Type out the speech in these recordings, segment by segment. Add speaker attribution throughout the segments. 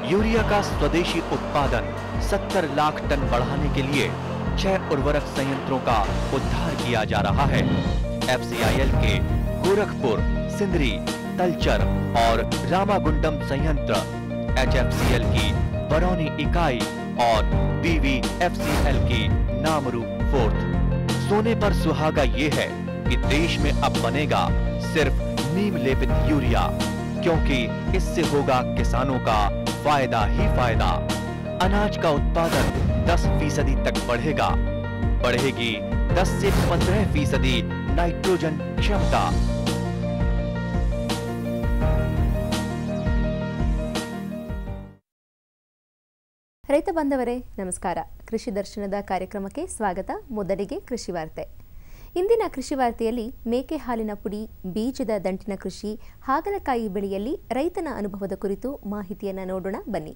Speaker 1: Urea का स्वदेशी उत्पादन 70 लाख टन बढ़ाने के लिए 6 उर्वरक संयंत्रों का उद्धार किया जा रहा है। FCIL के गोरखपुर, सिंदरी, तलचर और रामागुंडम संयंत्र, HFCL की बरौनी इकाई और BVFCL की नामरू फोर्थ। सोने पर सुहागा ये है कि देश में अब बनेगा सिर्फ नीम लेपित यूरिया, क्योंकि इससे होगा किसानों का फायदा ही फायदा। अनाज का उत्पादन 10% तक बढ़ेगा। बढ़ेगी 10 से 15% नाइट्रोजन क्षमता।
Speaker 2: ರೈತ ಬಾಂಧವರೇ ನಮಸ್ಕಾರ. ಕೃಷಿ ದರ್ಶನದ ಕಾರ್ಯಕ್ರಮಕ್ಕೆ ಸ್ವಾಗತ. ಮೊದಲಿಗೆ ಕೃಷಿ ವಾರ್ತೆ. ಇಂದಿನ ಕೃಷಿ ವಾರ್ತೆಯಲ್ಲಿ ಮೇಕೆ ಹಾಲಿನ ಪುಡಿ, ಬೀಜದ ದಂಟಿನ ಕೃಷಿ, ಹಾಗಲಕಾಯಿ ಬೆಳೆಯಲ್ಲಿ ರೈತನ ಅನುಭವದ ಕುರಿತು ಮಾಹಿತಿಯನ್ನು ನೋಡೋಣ ಬನ್ನಿ.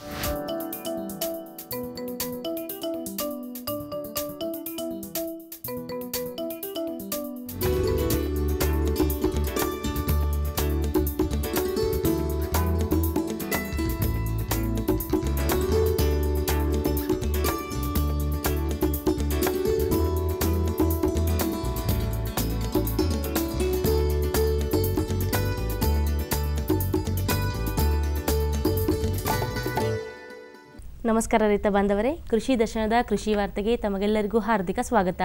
Speaker 2: ನಮಸ್ಕಾರ ರೈತ ಬಾಂಧವರೇ, ಕೃಷಿ ದರ್ಶನದ ಕೃಷಿ ವಾರ್ತೆಗೆ ತಮಗೆಲ್ಲರಿಗೂ ಹಾರ್ದಿಕ ಸ್ವಾಗತ.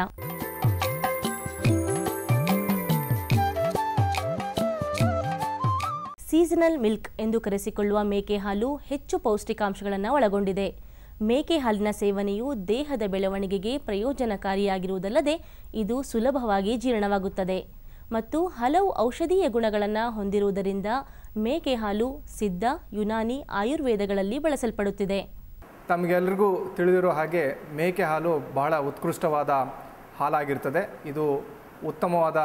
Speaker 2: ಸೀಸನಲ್ ಮಿಲ್ಕ್ ಎಂದು ಕರೆಸಿಕೊಳ್ಳುವ ಮೇಕೆ ಹಾಲು ಹೆಚ್ಚು ಪೌಷ್ಟಿಕಾಂಶಗಳನ್ನು ಒಳಗೊಂಡಿದೆ. ಮೇಕೆ ಹಾಲಿನ ಸೇವನೆಯು ದೇಹದ ಬೆಳವಣಿಗೆಗೆ ಪ್ರಯೋಜನಕಾರಿಯಾಗಿರುವುದಲ್ಲದೆ ಇದು ಸುಲಭವಾಗಿ ಜೀರ್ಣವಾಗುತ್ತದೆ ಮತ್ತು ಹಲವು ಔಷಧೀಯ ಗುಣಗಳನ್ನು ಹೊಂದಿರುವುದರಿಂದ ಮೇಕೆ ಹಾಲು ಸಿದ್ಧ, ಯುನಾನಿ, ಆಯುರ್ವೇದಗಳಲ್ಲಿ ಬಳಸಲ್ಪಡುತ್ತಿದೆ.
Speaker 3: ತಮಗೆಲ್ಲರಿಗೂ ತಿಳಿದಿರೋ ಹಾಗೆ ಮೇಕೆ ಹಾಲು ಬಹಳ ಉತ್ಕೃಷ್ಟವಾದ ಹಾಲಾಗಿರ್ತದೆ. ಇದು ಉತ್ತಮವಾದ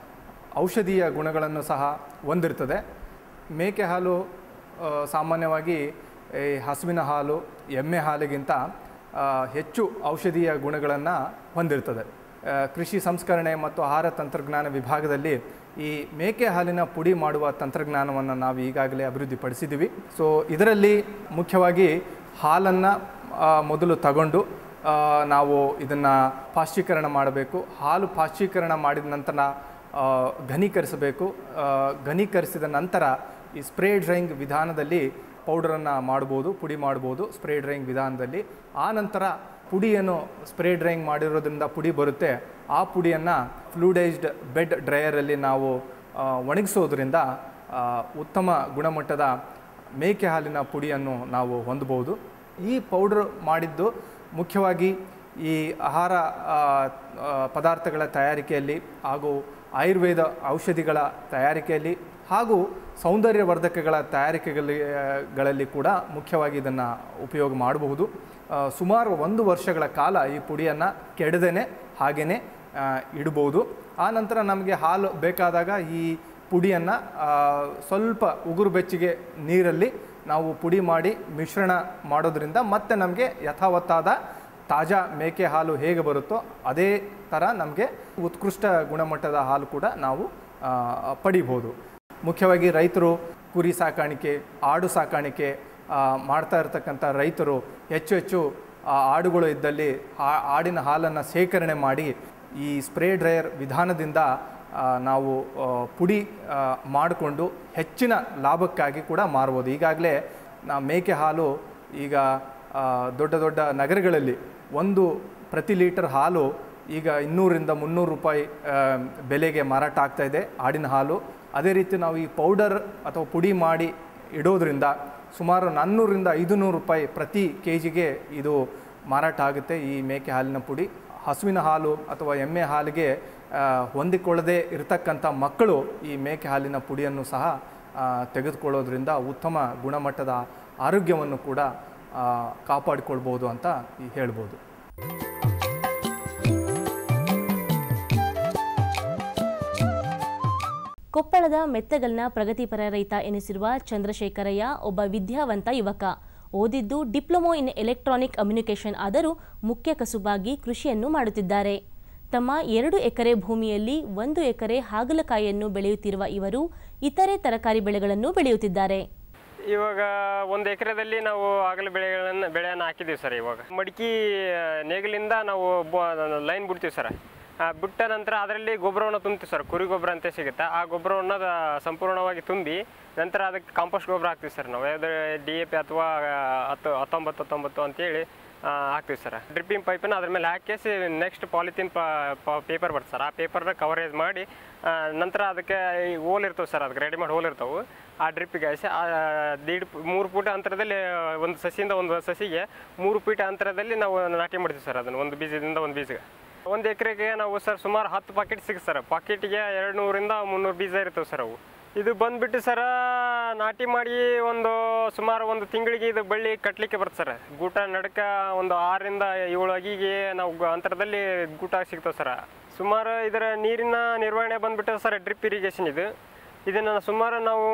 Speaker 3: ಔಷಧೀಯ ಗುಣಗಳನ್ನು ಸಹ ಹೊಂದಿರ್ತದೆ. ಮೇಕೆ ಹಾಲು ಸಾಮಾನ್ಯವಾಗಿ ಹಸುವಿನ ಹಾಲು, ಎಮ್ಮೆ ಹಾಲಿಗಿಂತ ಹೆಚ್ಚು ಔಷಧೀಯ ಗುಣಗಳನ್ನು ಹೊಂದಿರ್ತದೆ. ಕೃಷಿ ಸಂಸ್ಕರಣೆ ಮತ್ತು ಆಹಾರ ತಂತ್ರಜ್ಞಾನ ವಿಭಾಗದಲ್ಲಿ ಈ ಮೇಕೆ ಹಾಲಿನ ಪುಡಿ ಮಾಡುವ ತಂತ್ರಜ್ಞಾನವನ್ನು ನಾವು ಈಗಾಗಲೇ ಅಭಿವೃದ್ಧಿಪಡಿಸಿದ್ದೀವಿ. ಸೊ ಇದರಲ್ಲಿ ಮುಖ್ಯವಾಗಿ ಹಾಲನ್ನು ಮೊದಲು ತಗೊಂಡು ನಾವು ಇದನ್ನು ಪಾಶ್ಚೀಕರಣ ಮಾಡಬೇಕು. ಹಾಲು ಪಾಶ್ಚೀಕರಣ ಮಾಡಿದ ನಂತರ ಘನೀಕರಿಸಬೇಕು. ಘನೀಕರಿಸಿದ ನಂತರ ಈ ಸ್ಪ್ರೇ ಡ್ರೈಯಿಂಗ್ ವಿಧಾನದಲ್ಲಿ ಪೌಡರನ್ನು ಮಾಡ್ಬೋದು, ಪುಡಿ ಮಾಡ್ಬೋದು ಸ್ಪ್ರೇ ಡ್ರೈಯಿಂಗ್ ವಿಧಾನದಲ್ಲಿ. ಆ ನಂತರ ಪುಡಿಯನ್ನು ಸ್ಪ್ರೇ ಡ್ರೈಯಿಂಗ್ ಮಾಡಿರೋದ್ರಿಂದ ಪುಡಿ ಬರುತ್ತೆ. ಆ ಪುಡಿಯನ್ನು ಫ್ಲೂಡೈಸ್ಡ್ ಬೆಡ್ ಡ್ರೈಯರಲ್ಲಿ ನಾವು ಒಣಗಿಸೋದ್ರಿಂದ ಉತ್ತಮ ಗುಣಮಟ್ಟದ ಮೇಕೆ ಹಾಲಿನ ಪುಡಿಯನ್ನು ನಾವು ಹೊಂದಬಹುದು. ಈ ಪೌಡ್ರ್ ಮಾಡಿದ್ದು ಮುಖ್ಯವಾಗಿ ಈ ಆಹಾರ ಪದಾರ್ಥಗಳ ತಯಾರಿಕೆಯಲ್ಲಿ ಹಾಗೂ ಆಯುರ್ವೇದ ಔಷಧಿಗಳ ತಯಾರಿಕೆಯಲ್ಲಿ ಹಾಗೂ ಸೌಂದರ್ಯವರ್ಧಕಗಳ ತಯಾರಿಕೆಗಳಲ್ಲಿ ಕೂಡ ಮುಖ್ಯವಾಗಿ ಇದನ್ನು ಉಪಯೋಗ ಮಾಡಬಹುದು. ಸುಮಾರು 1 ವರ್ಷಗಳ ಕಾಲ ಈ ಪುಡಿಯನ್ನು ಕೆಡದೇನೆ ಹಾಗೆಯೇ ಇಡ್ಬೋದು. ಆ ನಂತರ ನಮಗೆ ಹಾಲು ಬೇಕಾದಾಗ ಈ ಪುಡಿಯನ್ನು ಸ್ವಲ್ಪ ಉಗುರು ಬೆಚ್ಚಗೆ ನೀರಲ್ಲಿ ನಾವು ಪುಡಿ ಮಾಡಿ ಮಿಶ್ರಣ ಮಾಡೋದ್ರಿಂದ ಮತ್ತೆ ನಮಗೆ ಯಥಾವತ್ತಾದ ತಾಜಾ ಮೇಕೆ ಹಾಲು ಹೇಗೆ ಬರುತ್ತೋ ಅದೇ ಥರ ನಮಗೆ ಉತ್ಕೃಷ್ಟ ಗುಣಮಟ್ಟದ ಹಾಲು ಕೂಡ ನಾವು ಪಡಿಬೋದು. ಮುಖ್ಯವಾಗಿ ರೈತರು ಕುರಿ ಸಾಕಾಣಿಕೆ, ಆಡು ಸಾಕಾಣಿಕೆ ಮಾಡ್ತಾ ಇರ್ತಕ್ಕಂಥ ರೈತರು ಹೆಚ್ಚು ಆಡುಗಳು ಇದ್ದಲ್ಲಿ ಆಡಿನ ಹಾಲನ್ನು ಶೇಖರಣೆ ಮಾಡಿ ಈ ಸ್ಪ್ರೇ ಡ್ರೈಯರ್ ವಿಧಾನದಿಂದ ನಾವು ಪುಡಿ ಮಾಡಿಕೊಂಡು ಹೆಚ್ಚಿನ ಲಾಭಕ್ಕಾಗಿ ಕೂಡ ಮಾರ್ಬೋದು. ಈಗಾಗಲೇ ಮೇಕೆ ಹಾಲು ಈಗ ದೊಡ್ಡ ದೊಡ್ಡ ನಗರಗಳಲ್ಲಿ ಪ್ರತಿ ಲೀಟರ್ ಹಾಲು ಈಗ 200-300 ರೂಪಾಯಿ ಬೆಲೆಗೆ ಮಾರಾಟ ಆಗ್ತಾಯಿದೆ ಆಡಿನ ಹಾಲು. ಅದೇ ರೀತಿ ನಾವು ಈ ಪೌಡರ್ ಅಥವಾ ಪುಡಿ ಮಾಡಿ ಇಡೋದ್ರಿಂದ ಸುಮಾರು 400-500 ರೂಪಾಯಿ ಪ್ರತಿ ಕೆಜಿಗೆ ಇದು ಮಾರಾಟ ಆಗುತ್ತೆ ಈ ಮೇಕೆ ಹಾಲಿನ ಪುಡಿ. ಹಸುವಿನ ಹಾಲು ಅಥವಾ ಎಮ್ಮೆ ಹಾಲಿಗೆ ಹೊಂದಿಕೊಳ್ಳದೇ ಇರತಕ್ಕಂಥ ಮಕ್ಕಳು ಈ ಮೇಕೆ ಹಾಲಿನ ಪುಡಿಯನ್ನು ಸಹ ತೆಗೆದುಕೊಳ್ಳೋದ್ರಿಂದ ಉತ್ತಮ ಗುಣಮಟ್ಟದ ಆರೋಗ್ಯವನ್ನು ಕೂಡ ಕಾಪಾಡಿಕೊಳ್ಬೋದು ಅಂತ ಹೇಳ್ಬೋದು.
Speaker 2: ಕೊಪ್ಪಳದ ಮೆತ್ತಗಲ್ನ ಪ್ರಗತಿಪರ ರೈತ ಎನಿಸಿರುವ ಚಂದ್ರಶೇಖರಯ್ಯ ಒಬ್ಬ ವಿದ್ಯಾವಂತ ಯುವಕ. ಓದಿದ್ದು ಡಿಪ್ಲೊಮೊ ಇನ್ ಎಲೆಕ್ಟ್ರಾನಿಕ್ ಕಮ್ಯುನಿಕೇಷನ್ ಆದರೂ ಮುಖ್ಯ ಕಸುಬಾಗಿ ಕೃಷಿಯನ್ನು ಮಾಡುತ್ತಿದ್ದಾರೆ. ತಮ್ಮ 2 ಎಕರೆ ಭೂಮಿಯಲ್ಲಿ 1 ಎಕರೆ ಹಾಗಲಕಾಯಿಯನ್ನು ಬೆಳೆಯುತ್ತಿರುವ ಇವರು ಇತರೆ ತರಕಾರಿ ಬೆಳೆಗಳನ್ನು ಬೆಳೆಯುತ್ತಿದ್ದಾರೆ.
Speaker 4: ಇವಾಗ 1 ಎಕರೆದಲ್ಲಿ ನಾವು ಆಗಲ ಬೆಳೆಯನ್ನು ಹಾಕಿದ್ದೀವಿ ಸರ್. ಇವಾಗ ಮಡಿಕೆ ನೇಗಿಲಿಂದ ನಾವು ಲೈನ್ ಬಿಡ್ತೀವಿ ಸರ್. ಬಿಟ್ಟ ನಂತರ ಅದರಲ್ಲಿ ಗೊಬ್ಬರವನ್ನು ತುಂಬ್ತೀವಿ ಸರ್. ಕುರಿ ಗೊಬ್ಬರ ಅಂತ ಸಿಗುತ್ತೆ. ಆ ಗೊಬ್ಬರವನ್ನು ಸಂಪೂರ್ಣವಾಗಿ ತುಂಬಿ ನಂತರ ಅದಕ್ಕೆ ಕಾಂಪೋಸ್ಟ್ ಗೊಬ್ಬರ ಹಾಕ್ತೀವಿ ಸರ್. ನಾವು ಯಾವುದೇ DAP ಅಥವಾ 19 ಅಂತೇಳಿ ಹಾಕ್ತೀವಿ ಸರ್. ಡ್ರಿಪ್ಪಿಂಗ್ ಪೈಪನ್ನು ಅದ್ರ ಮೇಲೆ ಹಾಕಿಸಿ ನೆಕ್ಸ್ಟ್ ಪಾಲಿಥೀನ್ ಪೇಪರ್ ಬರ್ತದೆ ಸರ್. ಆ ಪೇಪರ್ನ ಕವರೇಜ್ ಮಾಡಿ ನಂತರ ಅದಕ್ಕೆ ಹೋಲ್ ಇರ್ತವೆ ಸರ್. ಅದಕ್ಕೆ ರೆಡಿ ಮಾಡಿ ಹೋಲ್ ಇರ್ತವೆ. ಆ ಡ್ರಿಪ್ಪಿಗೆ ಹಾಯಿಸಿ 3 ಫೂಟ್ ಅಂತರದಲ್ಲಿ ಒಂದು ಸಸಿಯಿಂದ ಒಂದು ಸಸಿಗೆ 3 ಫೀಟ್ ಅಂತರದಲ್ಲಿ ನಾವು ನಾಟಿ ಮಾಡ್ತೀವಿ ಸರ್. ಅದನ್ನು ಒಂದು ಬೀಜದಿಂದ ಒಂದು ಬೀಜಗೆ 1 ಎಕರೆಗೆ ನಾವು ಸರ್ ಸುಮಾರು 10 ಪಾಕೆಟ್ ಸಿಗುತ್ತೆ ಸರ್. ಪಾಕೆಟಿಗೆ 200ರಿಂದ 300 ಬೀಜ ಇರ್ತವೆ ಸರ್. ಅವು ಇದು ಬಂದುಬಿಟ್ಟು ಸರ ನಾಟಿ ಮಾಡಿ ಸುಮಾರು 1 ತಿಂಗಳಿಗೆ ಇದು ಬಳ್ಳಿ ಕಟ್ಟಲಿಕ್ಕೆ ಬರುತ್ತೆ ಸರ್. ಗೂಟ ನಡಕ 6ರಿಂದ 7 ಅಗಿಗೆ ನಾವು ಅಂತರದಲ್ಲಿ ಗೂಟ ಸಿಗ್ತವೆ ಸರ್. ಸುಮಾರು ಇದರ ನೀರಿನ ನಿರ್ವಹಣೆ ಬಂದುಬಿಟ್ಟು ಸರ್ ಡ್ರಿಪ್ ಇರಿಗೇಷನ್ ಇದನ್ನು ಸುಮಾರು ನಾವು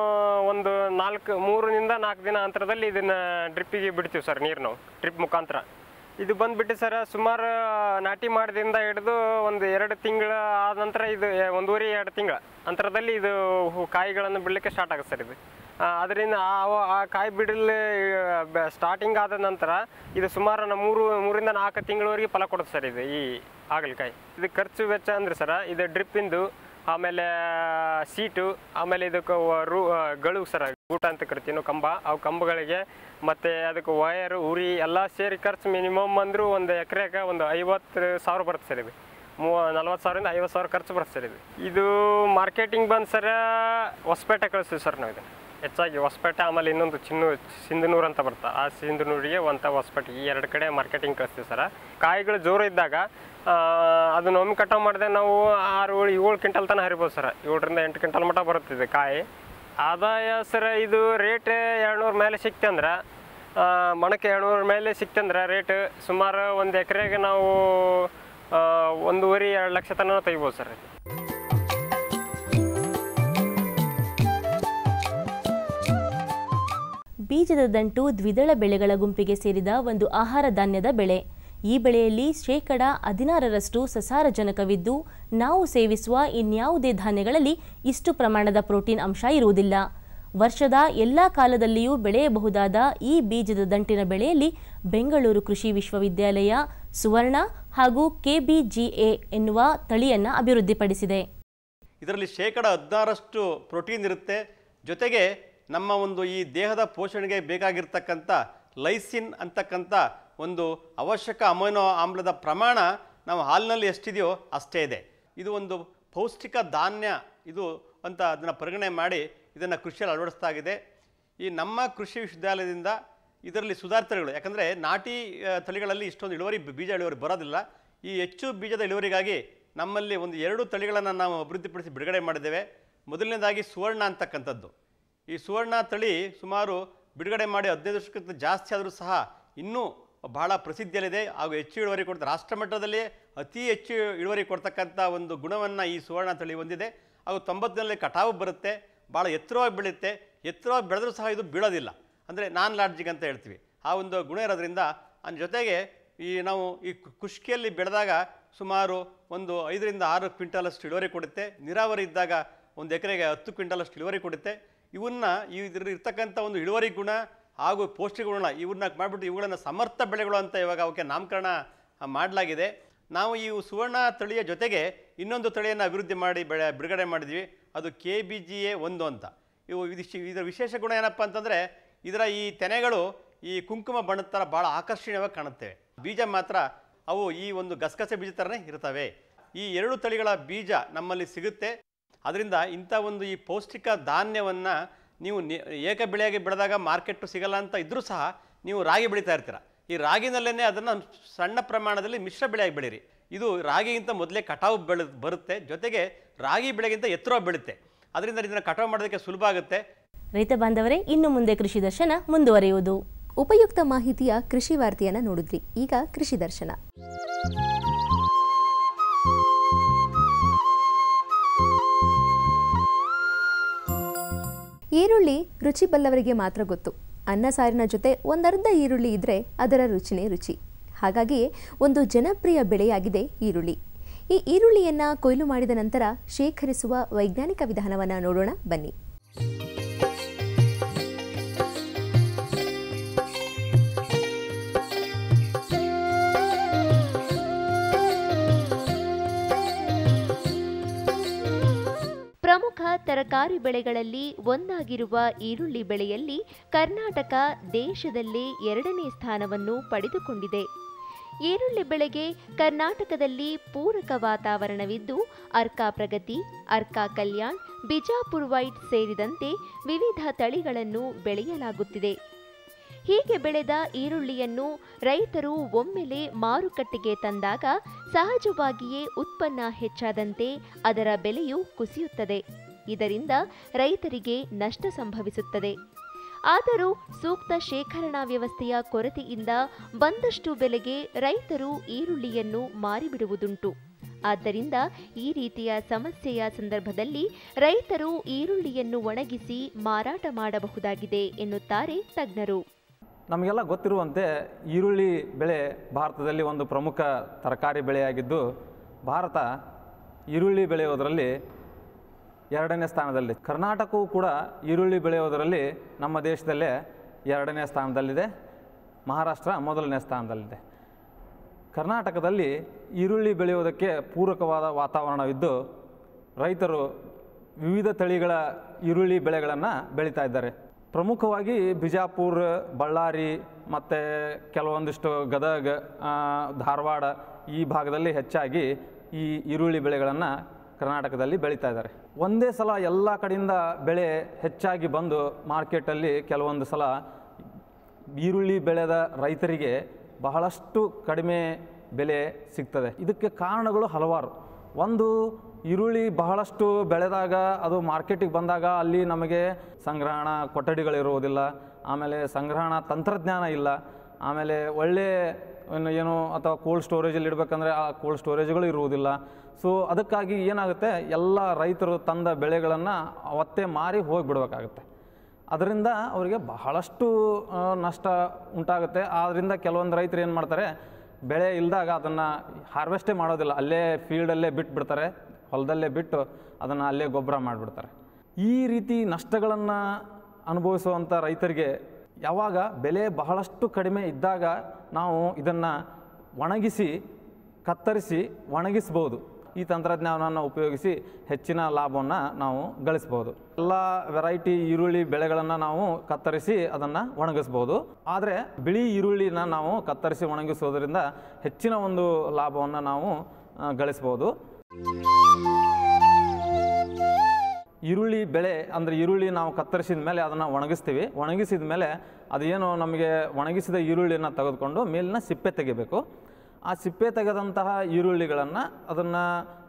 Speaker 4: 3ರಿಂದ 4 ದಿನ ಅಂತರದಲ್ಲಿ ಇದನ್ನು ಡ್ರಿಪ್ಪಿಗೆ ಬಿಡ್ತೀವಿ ಸರ್. ನೀರು ನಾವು ಡ್ರಿಪ್ ಮುಖಾಂತರ ಇದು ಬಂದುಬಿಟ್ಟು ಸರ್ ಸುಮಾರು ನಾಟಿ ಮಾಡಿದಿಂದ ಹಿಡಿದು 1-2 ತಿಂಗಳ ಆದ ನಂತರ ಇದು 1.5-2 ತಿಂಗಳ ಅಂತರದಲ್ಲಿ ಇದು ಕಾಯಿಗಳನ್ನು ಬಿಡಲಿಕ್ಕೆ ಸ್ಟಾರ್ಟ್ ಆಗುತ್ತೆ ಸರ್. ಇದು ಅದರಿಂದ ಆ ಕಾಯಿ ಬಿಡಲು ಸ್ಟಾರ್ಟಿಂಗ್ ಆದ ನಂತರ ಇದು ಸುಮಾರು 3ರಿಂದ 4 ತಿಂಗಳವರೆಗೆ ಫಲ ಕೊಡುತ್ತೆ ಸರ್. ಇದು ಈ ಹಾಗಲಕಾಯಿ ಇದು ಖರ್ಚು ವೆಚ್ಚ ಅಂದರೆ ಸರ್ ಇದು ಡ್ರಿಪ್ಪಿಂದು, ಆಮೇಲೆ ಸೀಟು, ಆಮೇಲೆ ಇದಕ್ಕೆ ಗಳು ಸರ ಗೂಟ ಅಂತ ಕರಿತೀವಿ ಕಂಬ. ಅವು ಕಂಬಗಳಿಗೆ ಮತ್ತು ಅದಕ್ಕೆ ವಯರು ಉರಿ ಎಲ್ಲ ಸೇರಿ ಖರ್ಚು ಮಿನಿಮಮ್ ಅಂದರೂ 1 ಎಕರೆಗೆ 50,000 ಬರುತ್ತೆ ಸರ್. ಇದು 40,000ರಿಂದ 50,000 ಖರ್ಚು ಬರುತ್ತೆ ಸರ್. ಇದು ಮಾರ್ಕೆಟಿಂಗ್ ಬಂದು ಸರ ಹೊಸಪೇಟೆ ಕಳಿಸ್ತೀವಿ ಸರ್ ನಾವು. ಇದನ್ನು ಹೆಚ್ಚಾಗಿ ಹೊಸಪೇಟೆ, ಆಮೇಲೆ ಇನ್ನೊಂದು ಸಿಂಧನೂರು ಅಂತ ಬರುತ್ತೆ. ಆ ಸಿಂಧನೂರಿಗೆ ಹೊಸಪೇಟೆ ಈ 2 ಕಡೆ ಮಾರ್ಕೆಟಿಂಗ್ ಕಳಿಸ್ತೀವಿ ಸರ್. ಕಾಯಿಗಳು ಜೋರು ಇದ್ದಾಗ ಅದನ್ನ ಒಮ್ಮೆ ಕಟಾವು ಮಾಡಿದೆ ನಾವು 6-7 ಕ್ವಿಂಟಲ್ ತನಕ ಹರಿಬೋದು ಸರ್. 7ರಿಂದ 8 ಕ್ವಿಂಟಲ್ ಮಟ್ಟ ಬರುತ್ತಿದೆ ಕಾಯಿ. ಆದಾಯ ಸರ್ ಇದು ರೇಟ್ 200 ಮೇಲೆ ಸಿಕ್ತಂದ್ರೆ, ಮಣಕ್ಕೆ 200 ಮೇಲೆ ಸಿಕ್ತಂದ್ರೆ ರೇಟ್ ಸುಮಾರು 1 ಎಕರೆಗೆ ನಾವು 1.5-2 ಲಕ್ಷ ತನಕ ತೆಗಿಬೋದು ಸರ್.
Speaker 2: ಬೀಜದ ದಂಟು ದ್ವಿದಳ ಬೆಳೆಗಳ ಗುಂಪಿಗೆ ಸೇರಿದ ಒಂದು ಆಹಾರ ಧಾನ್ಯದ ಬೆಳೆ. ಈ ಬೆಳೆಯಲ್ಲಿ 16% ಸಸಾರಜನಕವಿದ್ದು, ನಾವು ಸೇವಿಸುವ ಇನ್ಯಾವುದೇ ಧಾನ್ಯಗಳಲ್ಲಿ ಇಷ್ಟು ಪ್ರಮಾಣದ ಪ್ರೋಟೀನ್ ಅಂಶ ಇರುವುದಿಲ್ಲ. ವರ್ಷದ ಎಲ್ಲ ಕಾಲದಲ್ಲಿಯೂ ಬೆಳೆಯಬಹುದಾದ ಈ ಬೀಜದ ದಂಟಿನ ಬೆಳೆಯಲ್ಲಿ ಬೆಂಗಳೂರು ಕೃಷಿ ವಿಶ್ವವಿದ್ಯಾಲಯ ಸುವರ್ಣ ಹಾಗೂ KBGA ಎನ್ನುವ ತಳಿಯನ್ನು ಅಭಿವೃದ್ಧಿಪಡಿಸಿದೆ.
Speaker 5: ಇದರಲ್ಲಿ 16% ಪ್ರೋಟೀನ್ ಇರುತ್ತೆ. ಜೊತೆಗೆ ನಮ್ಮ ಈ ದೇಹದ ಪೋಷಣೆಗೆ ಬೇಕಾಗಿರ್ತಕ್ಕಂಥ ಲೈಸಿನ್ ಅಂತಕ್ಕಂಥ ಒಂದು ಅವಶ್ಯಕ ಅಮೈನೋ ಆಮ್ಲದ ಪ್ರಮಾಣ ನಾವು ಹಾಲಿನಲ್ಲಿ ಎಷ್ಟಿದೆಯೋ ಅಷ್ಟೇ ಇದೆ. ಇದು ಒಂದು ಪೌಷ್ಟಿಕ ಧಾನ್ಯ ಇದು ಅಂತ ಅದನ್ನು ಪರಿಗಣನೆ ಮಾಡಿ ಇದನ್ನು ಕೃಷಿಯಲ್ಲಿ ಅಳವಡಿಸ್ತಾಗಿದೆ. ಈ ನಮ್ಮ ಕೃಷಿ ವಿಶ್ವವಿದ್ಯಾಲಯದಿಂದ ಇದರಲ್ಲಿ ಸುಧಾರಿತ ತಳಿಗಳು, ಯಾಕಂದರೆ ನಾಟಿ ತಳಿಗಳಲ್ಲಿ ಇಷ್ಟೊಂದು ಬೀಜ ಇಳುವರಿ ಬರೋದಿಲ್ಲ. ಈ ಹೆಚ್ಚು ಬೀಜದ ಇಳುವರಿಗಾಗಿ ನಮ್ಮಲ್ಲಿ 2 ತಳಿಗಳನ್ನು ನಾವು ಅಭಿವೃದ್ಧಿಪಡಿಸಿ ಬಿಡುಗಡೆ ಮಾಡಿದ್ದೇವೆ. ಮೊದಲನೇದಾಗಿ ಸುವರ್ಣ ಅಂತಕ್ಕಂಥದ್ದು. ಈ ಸುವರ್ಣ ತಳಿ ಸುಮಾರು ಬಿಡುಗಡೆ ಮಾಡಿ 15 ವರ್ಷಕ್ಕಿಂತ ಜಾಸ್ತಿ ಆದರೂ ಸಹ ಇನ್ನೂ ಬಹಳ ಪ್ರಸಿದ್ಧಿಯಲ್ಲಿದೆ ಹಾಗೂ ಹೆಚ್ಚು ಇಳುವರಿ ಕೊಡ್ತಾರೆ. ರಾಷ್ಟ್ರ ಮಟ್ಟದಲ್ಲಿ ಅತಿ ಹೆಚ್ಚು ಇಳುವರಿ ಕೊಡ್ತಕ್ಕಂಥ ಒಂದು ಗುಣವನ್ನು ಈ ಸುವರ್ಣ ತಳಿ ಹೊಂದಿದೆ. ಹಾಗೂ 90ನಲ್ಲಿ ಕಟಾವು ಬರುತ್ತೆ, ಭಾಳ ಎತ್ತರವಾಗಿ ಬೆಳೆಯುತ್ತೆ. ಎತ್ತರವಾಗಿ ಬೆಳೆದರೂ ಸಹ ಇದು ಬೀಳೋದಿಲ್ಲ, ಅಂದರೆ ನಾನ್ ಲಾಡ್ಜಿಂಗ್ ಅಂತ ಹೇಳ್ತೀವಿ. ಆ ಒಂದು ಗುಣ ಇರೋದ್ರಿಂದ ಅದ್ರ ಜೊತೆಗೆ ನಾವು ಈ ಕುಷ್ಕಿಯಲ್ಲಿ ಬೆಳೆದಾಗ ಸುಮಾರು 5ರಿಂದ 6 ಕ್ವಿಂಟಲಷ್ಟು ಇಳುವರಿ ಕೊಡುತ್ತೆ. ನೀರಾವರಿ ಇದ್ದಾಗ 1 ಎಕರೆಗೆ 10 ಕ್ವಿಂಟಲಷ್ಟು ಇಳುವರಿ ಕೊಡುತ್ತೆ. ಇದರಲ್ಲಿ ಇರ್ತಕ್ಕಂಥ ಒಂದು ಇಳುವರಿ ಗುಣ ಹಾಗೂ ಪೌಷ್ಟಿಕ ಗುಣ ಇವನ್ನ ಮಾಡಿಬಿಟ್ಟು ಇವುಗಳನ್ನು ಸಮರ್ಥ ಬೆಳೆಗಳು ಅಂತ ಇವಾಗ ಅವಕ್ಕೆ ನಾಮಕರಣ ಮಾಡಲಾಗಿದೆ. ನಾವು ಈ ಸುವರ್ಣ ತಳಿಯ ಜೊತೆಗೆ ಇನ್ನೊಂದು ತಳಿಯನ್ನು ಅಭಿವೃದ್ಧಿ ಮಾಡಿ ಬಿಡುಗಡೆ ಮಾಡಿದ್ವಿ. ಅದು KBGA 1 ಅಂತ. ಇದರ ವಿಶೇಷ ಗುಣ ಏನಪ್ಪ ಅಂತಂದರೆ ಇದರ ಈ ತೆನೆಗಳು ಈ ಕುಂಕುಮ ಬಣ್ಣದ ಥರ ಭಾಳ ಆಕರ್ಷಣೀಯವಾಗಿ ಕಾಣುತ್ತವೆ. ಬೀಜ ಮಾತ್ರ ಅವು ಈ ಒಂದು ಗಸಗಸೆ ಬೀಜ ಥರನೇ ಇರ್ತವೆ. ಈ 2 ತಳಿಗಳ ಬೀಜ ನಮ್ಮಲ್ಲಿ ಸಿಗುತ್ತೆ. ಅದರಿಂದ ಇಂಥ ಈ ಪೌಷ್ಟಿಕ ಧಾನ್ಯವನ್ನು ನೀವು ಏಕ ಬೆಳೆಯಾಗಿ ಬೆಳೆದಾಗ ಮಾರ್ಕೆಟು ಸಿಗಲ್ಲ ಅಂತ ಇದ್ದರೂ ಸಹ ನೀವು ರಾಗಿ ಬೆಳೀತಾ ಇರ್ತೀರ. ಈ ರಾಗಿನಲ್ಲೇ ಅದನ್ನು ಸಣ್ಣ ಪ್ರಮಾಣದಲ್ಲಿ ಮಿಶ್ರ ಬೆಳೆಯಾಗಿ ಬೆಳೀರಿ. ಇದು ರಾಗಿಗಿಂತ ಮೊದಲೇ ಕಟಾವು ಬರುತ್ತೆ, ಜೊತೆಗೆ ರಾಗಿ ಬೆಳೆಗಿಂತ ಎತ್ತರವಾಗಿ ಬೆಳುತ್ತೆ. ಅದರಿಂದ ಇದನ್ನು ಕಟಾವು ಮಾಡೋದಕ್ಕೆ ಸುಲಭ ಆಗುತ್ತೆ.
Speaker 2: ರೈತ ಬಾಂಧವರೇ, ಇನ್ನು ಮುಂದೆ ಕೃಷಿ ದರ್ಶನ ಮುಂದುವರಿಯುವುದು.
Speaker 6: ಉಪಯುಕ್ತ ಮಾಹಿತಿಯ ಕೃಷಿ ವಾರ್ತೆಯನ್ನು ನೋಡಿದ್ರಿ. ಈಗ ಕೃಷಿ ದರ್ಶನ. ಈರುಳ್ಳಿ ರುಚಿ ಬಲ್ಲವರಿಗೆ ಮಾತ್ರ ಗೊತ್ತು. ಅನ್ನ ಸಾರಿನ ಜೊತೆ ಒಂದರ್ಧ ಈರುಳ್ಳಿ ಇದ್ರೆ ಅದರ ರುಚಿನೇ ರುಚಿ. ಹಾಗಾಗಿಯೇ ಒಂದು ಜನಪ್ರಿಯ ಬೆಳೆಯಾಗಿದೆ ಈರುಳ್ಳಿ. ಈ ಈರುಳ್ಳಿಯನ್ನು ಕೊಯ್ಲು ಮಾಡಿದ ನಂತರ ಶೇಖರಿಸುವ ವೈಜ್ಞಾನಿಕ ವಿಧಾನವನ್ನು ನೋಡೋಣ ಬನ್ನಿ. ಪ್ರಮುಖ ತರಕಾರಿ ಬೆಳೆಗಳಲ್ಲಿ ಒಂದಾಗಿರುವ ಈರುಳ್ಳಿ ಬೆಳೆಯಲ್ಲಿ ಕರ್ನಾಟಕ ದೇಶದಲ್ಲೇ 2ನೇ ಸ್ಥಾನವನ್ನು ಪಡೆದುಕೊಂಡಿದೆ. ಈರುಳ್ಳಿ ಬೆಳೆಗೆ ಕರ್ನಾಟಕದಲ್ಲಿ ಪೂರಕ ವಾತಾವರಣವಿದ್ದು ಅರ್ಕಾ ಪ್ರಗತಿ, ಅರ್ಕಾ ಕಲ್ಯಾಣ್, ಬಿಜಾಪುರ್ ವೈಟ್ ಸೇರಿದಂತೆ ವಿವಿಧ ತಳಿಗಳನ್ನು ಬೆಳೆಯಲಾಗುತ್ತಿದೆ. ಹೀಗೆ ಬೆಳೆದ ಈರುಳ್ಳಿಯನ್ನು ರೈತರು ಒಮ್ಮೆಲೆ ಮಾರುಕಟ್ಟೆಗೆ ತಂದಾಗ ಸಹಜವಾಗಿಯೇ ಉತ್ಪನ್ನ ಹೆಚ್ಚಾದಂತೆ ಅದರ ಬೆಲೆಯು ಕುಸಿಯುತ್ತದೆ. ಇದರಿಂದ ರೈತರಿಗೆ ನಷ್ಟ ಸಂಭವಿಸುತ್ತದೆ. ಆದರೂ ಸೂಕ್ತ ಶೇಖರಣಾ ವ್ಯವಸ್ಥೆಯ ಕೊರತೆಯಿಂದ ಬಂದಷ್ಟು ಬೆಲೆಗೆ ರೈತರು ಈರುಳ್ಳಿಯನ್ನು ಮಾರಿಬಿಡುವುದುಂಟು. ಆದ್ದರಿಂದ ಈ ರೀತಿಯ ಸಮಸ್ಯೆಯ ಸಂದರ್ಭದಲ್ಲಿ ರೈತರು ಈರುಳ್ಳಿಯನ್ನು ಒಣಗಿಸಿ ಮಾರಾಟ ಮಾಡಬಹುದಾಗಿದೆ ಎನ್ನುತ್ತಾರೆ ತಜ್ಞರು.
Speaker 7: ನಮಗೆಲ್ಲ ಗೊತ್ತಿರುವಂತೆ ಈರುಳ್ಳಿ ಬೆಳೆ ಭಾರತದಲ್ಲಿ ಒಂದು ಪ್ರಮುಖ ತರಕಾರಿ ಬೆಳೆಯಾಗಿದ್ದು ಭಾರತ ಈರುಳ್ಳಿ ಬೆಳೆಯೋದರಲ್ಲಿ 2ನೇ ಸ್ಥಾನದಲ್ಲಿದೆ. ಕರ್ನಾಟಕವೂ ಕೂಡ ಈರುಳ್ಳಿ ಬೆಳೆಯೋದರಲ್ಲಿ ನಮ್ಮ ದೇಶದಲ್ಲೇ 2ನೇ ಸ್ಥಾನದಲ್ಲಿದೆ. ಮಹಾರಾಷ್ಟ್ರ 1ನೇ ಸ್ಥಾನದಲ್ಲಿದೆ. ಕರ್ನಾಟಕದಲ್ಲಿ ಈರುಳ್ಳಿ ಬೆಳೆಯೋದಕ್ಕೆ ಪೂರಕವಾದ ವಾತಾವರಣವಿದ್ದು ರೈತರು ವಿವಿಧ ತಳಿಗಳ ಈರುಳ್ಳಿ ಬೆಳೆಗಳನ್ನು ಬೆಳೀತಾ ಇದ್ದಾರೆ. ಪ್ರಮುಖವಾಗಿ ಬಿಜಾಪುರ, ಬಳ್ಳಾರಿ ಮತ್ತು ಕೆಲವೊಂದಿಷ್ಟು ಗದಗ, ಧಾರವಾಡ ಈ ಭಾಗದಲ್ಲಿ ಹೆಚ್ಚಾಗಿ ಈ ಈರುಳ್ಳಿ ಬೆಳೆಗಳನ್ನು ಕರ್ನಾಟಕದಲ್ಲಿ ಬೆಳೀತಾ ಇದ್ದಾರೆ. ಒಂದೇ ಸಲ ಎಲ್ಲ ಕಡೆಯಿಂದ ಬೆಳೆ ಹೆಚ್ಚಾಗಿ ಬಂದು ಮಾರ್ಕೆಟಲ್ಲಿ ಕೆಲವೊಂದು ಸಲ ಈರುಳ್ಳಿ ಬೆಳೆದ ರೈತರಿಗೆ ಬಹಳಷ್ಟು ಕಡಿಮೆ ಬೆಲೆ ಸಿಗ್ತದೆ. ಇದಕ್ಕೆ ಕಾರಣಗಳು ಹಲವಾರು. ಒಂದು, ಈರುಳ್ಳಿ ಬಹಳಷ್ಟು ಬೆಳೆದಾಗ ಅದು ಮಾರ್ಕೆಟಿಗೆ ಬಂದಾಗ ಅಲ್ಲಿ ನಮಗೆ ಸಂಗ್ರಹಣಾ ಕೊಠಡಿಗಳಿರುವುದಿಲ್ಲ, ಆಮೇಲೆ ಸಂಗ್ರಹಣಾ ತಂತ್ರಜ್ಞಾನ ಇಲ್ಲ, ಆಮೇಲೆ ಒಳ್ಳೆ ಏನು ಅಥವಾ ಕೋಲ್ಡ್ ಸ್ಟೋರೇಜಲ್ಲಿ ಇಡಬೇಕಂದ್ರೆ ಆ ಕೋಲ್ಡ್ ಸ್ಟೋರೇಜ್ಗಳು ಇರುವುದಿಲ್ಲ. ಸೊ ಅದಕ್ಕಾಗಿ ಏನಾಗುತ್ತೆ, ಎಲ್ಲ ರೈತರು ತಂದ ಬೆಳೆಗಳನ್ನು ಅವತ್ತೇ ಮಾರಿ ಹೋಗಿಬಿಡ್ಬೇಕಾಗುತ್ತೆ. ಅದರಿಂದ ಅವರಿಗೆ ಬಹಳಷ್ಟು ನಷ್ಟ ಉಂಟಾಗುತ್ತೆ. ಆದ್ದರಿಂದ ಕೆಲವೊಂದು ರೈತರು ಏನು ಮಾಡ್ತಾರೆ, ಬೆಳೆ ಇಲ್ಲದಾಗ ಅದನ್ನು ಹಾರ್ವೆಸ್ಟೇ ಮಾಡೋದಿಲ್ಲ, ಅಲ್ಲೇ ಫೀಲ್ಡಲ್ಲೇ ಬಿಟ್ಬಿಡ್ತಾರೆ, ಹೊಲದಲ್ಲೇ ಬಿಟ್ಟು ಅದನ್ನು ಅಲ್ಲೇ ಗೊಬ್ಬರ ಮಾಡಿಬಿಡ್ತಾರೆ. ಈ ರೀತಿ ನಷ್ಟಗಳನ್ನು ಅನುಭವಿಸುವಂಥ ರೈತರಿಗೆ ಯಾವಾಗ ಬೆಲೆ ಬಹಳಷ್ಟು ಕಡಿಮೆ ಇದ್ದಾಗ ನಾವು ಇದನ್ನು ಒಣಗಿಸಿ, ಕತ್ತರಿಸಿ ಒಣಗಿಸ್ಬೋದು. ಈ ತಂತ್ರಜ್ಞಾನವನ್ನು ಉಪಯೋಗಿಸಿ ಹೆಚ್ಚಿನ ಲಾಭವನ್ನು ನಾವು ಗಳಿಸ್ಬೋದು. ಎಲ್ಲ ವೆರೈಟಿ ಈರುಳ್ಳಿ ಬೆಳೆಗಳನ್ನು ನಾವು ಕತ್ತರಿಸಿ ಅದನ್ನು ಒಣಗಿಸ್ಬೋದು. ಆದರೆ ಬಿಳಿ ಈರುಳ್ಳಿನ ನಾವು ಕತ್ತರಿಸಿ ಒಣಗಿಸೋದ್ರಿಂದ ಹೆಚ್ಚಿನ ಒಂದು ಲಾಭವನ್ನು ನಾವು ಗಳಿಸ್ಬೋದು. ಈರುಳ್ಳಿ ಬೆಳೆ ಅಂದರೆ ಈರುಳ್ಳಿ ನಾವು ಕತ್ತರಿಸಿದ ಮೇಲೆ ಅದನ್ನು ಒಣಗಿಸ್ತೀವಿ. ಒಣಗಿಸಿದ ಮೇಲೆ ಅದೇನು ನಮಗೆ ಒಣಗಿಸಿದ ಈರುಳ್ಳಿಯನ್ನು ತೆಗೆದುಕೊಂಡು ಮೇಲಿನ ಸಿಪ್ಪೆ ತೆಗಿಬೇಕು. ಆ ಸಿಪ್ಪೆ ತೆಗೆದಂತಹ ಈರುಳ್ಳಿಗಳನ್ನು ಅದನ್ನು